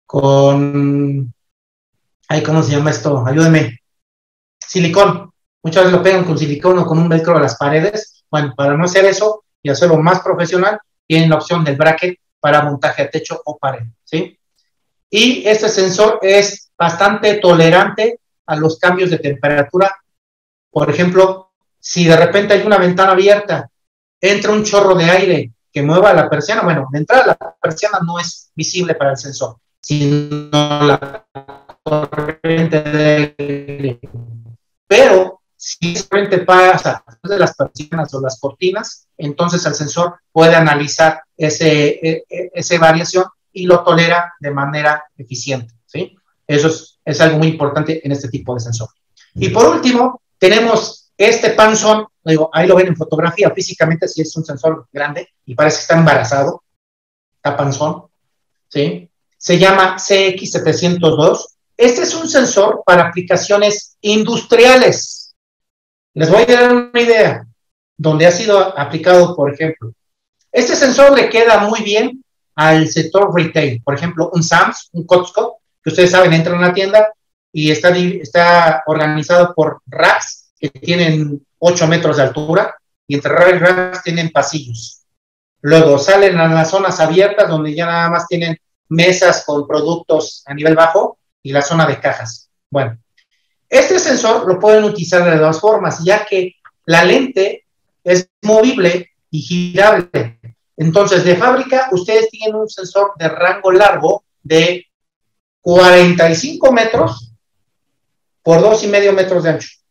con, ay, ¿cómo se llama esto? Ayúdeme, silicón. Muchas veces lo pegan con silicón o con un velcro a las paredes. Bueno, para no hacer eso y hacerlo más profesional, tienen la opción del bracket para montaje a techo o pared, ¿sí? Y este sensor es bastante tolerante a los cambios de temperatura. Por ejemplo, si de repente hay una ventana abierta, entra un chorro de aire que mueva la persiana, bueno, de entrada la persiana no es visible para el sensor, sino la corriente de aire. Pero si de repente pasa de las persianas o las cortinas, entonces el sensor puede analizar ese, esa variación y lo tolera de manera eficiente, ¿sí? Eso es, es algo muy importante en este tipo de sensor. Y por último, tenemos este panzón, digo, ahí lo ven en fotografía, físicamente sí es un sensor grande y parece que está embarazado, está panzón, ¿sí? Se llama C X setecientos dos. Este es un sensor para aplicaciones industriales. Les voy a dar una idea donde ha sido aplicado, por ejemplo. Este sensor le queda muy bien al sector retail, por ejemplo, un Sam's, un Costco, que ustedes saben, entra en una tienda y está, está organizado por racks que tienen ocho metros de altura y entre racks tienen pasillos. Luego salen a las zonas abiertas donde ya nada más tienen mesas con productos a nivel bajo y la zona de cajas. Bueno, este sensor lo pueden utilizar de dos formas, ya que la lente es movible y girable. Entonces, de fábrica, ustedes tienen un sensor de rango largo de cuarenta y cinco metros por dos y medio metros de ancho.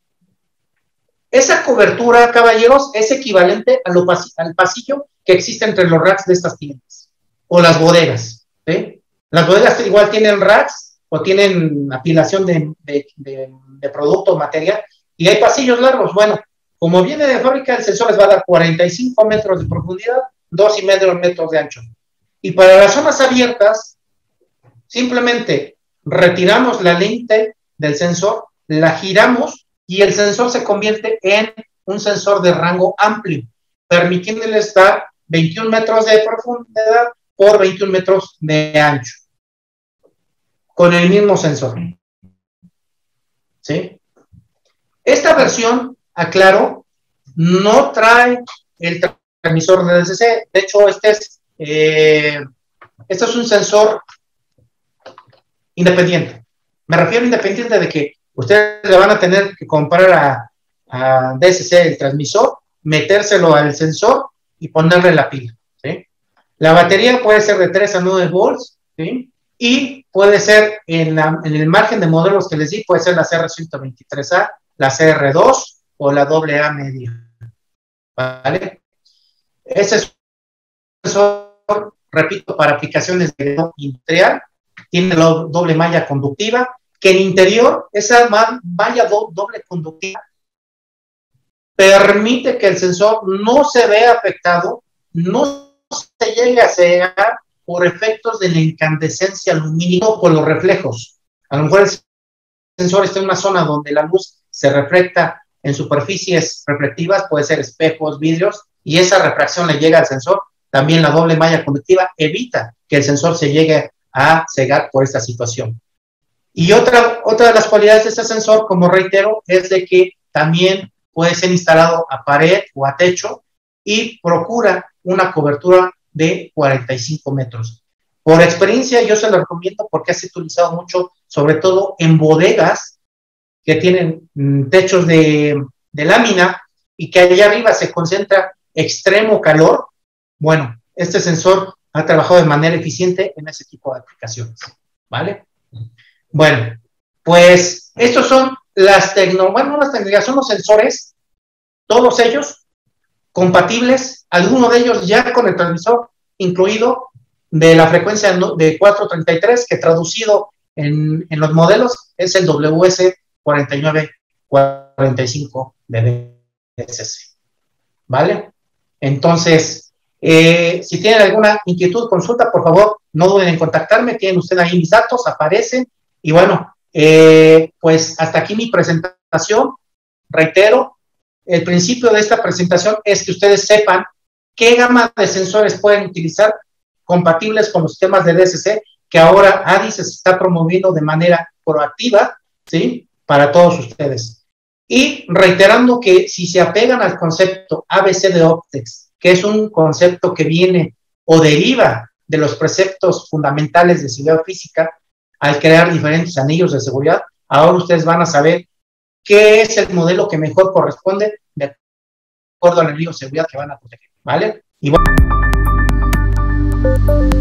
Esa cobertura, caballeros, es equivalente a lo pas al pasillo que existe entre los racks de estas tiendas o las bodegas, ¿sí? Las bodegas igual tienen racks o tienen apilación de, de, de, de producto o material y hay pasillos largos. Bueno, como viene de fábrica, el sensor les va a dar cuarenta y cinco metros de profundidad, dos y medio metros de ancho. Y para las zonas abiertas, simplemente retiramos la lente del sensor, la giramos y el sensor se convierte en un sensor de rango amplio, permitiéndoles dar veintiún metros de profundidad por veintiún metros de ancho, con el mismo sensor. ¿Sí? Esta versión, aclaro, no trae el transmisor de D C C. De hecho, este es, eh, este es un sensor independiente. Me refiero a independiente de que ustedes le van a tener que comprar a, a D C C el transmisor, metérselo al sensor y ponerle la pila, ¿sí? La batería puede ser de tres a nueve volts, ¿sí? Y puede ser en, la, en el margen de modelos que les di, puede ser la C R ciento veintitrés A, la C R dos o la doble A media, ¿vale? Ese es un sensor, repito, para aplicaciones de industrial, tiene la doble malla conductiva, que en interior, esa malla do, doble conductiva permite que el sensor no se vea afectado, no se llegue a cegar por efectos de la incandescencia lumínica o por los reflejos. A lo mejor el sensor está en una zona donde la luz se refleja en superficies reflectivas, puede ser espejos, vidrios, y esa refracción le llega al sensor. También la doble malla conductiva evita que el sensor se llegue a cegar por esta situación. Y otra, otra de las cualidades de este sensor, como reitero, es de que también puede ser instalado a pared o a techo y procura una cobertura de cuarenta y cinco metros. Por experiencia, yo se lo recomiendo porque es utilizado mucho, sobre todo en bodegas que tienen mm, techos de, de lámina y que allá arriba se concentra extremo calor. Bueno, este sensor ha trabajado de manera eficiente en ese tipo de aplicaciones, ¿vale? Bueno, pues estos son las tecnologías, bueno, las tecnologías, son los sensores, todos ellos compatibles, algunos de ellos ya con el transmisor incluido, de la frecuencia de cuatrocientos treinta y tres, que traducido en, en los modelos es el W S cuarenta y nueve cuarenta y cinco de D S C. ¿Vale? Entonces, eh, si tienen alguna inquietud, consulta, por favor, no duden en contactarme. Tienen ustedes ahí mis datos, aparecen. Y bueno, eh, pues hasta aquí mi presentación. Reitero, el principio de esta presentación es que ustedes sepan qué gama de sensores pueden utilizar compatibles con los sistemas de D S C que ahora A D I se está promoviendo de manera proactiva, ¿sí? Para todos ustedes. Y reiterando que si se apegan al concepto A B C de Optex, que es un concepto que viene o deriva de los preceptos fundamentales de seguridad física, al crear diferentes anillos de seguridad, ahora ustedes van a saber qué es el modelo que mejor corresponde de acuerdo al anillo de seguridad que van a proteger, ¿vale? Y bueno.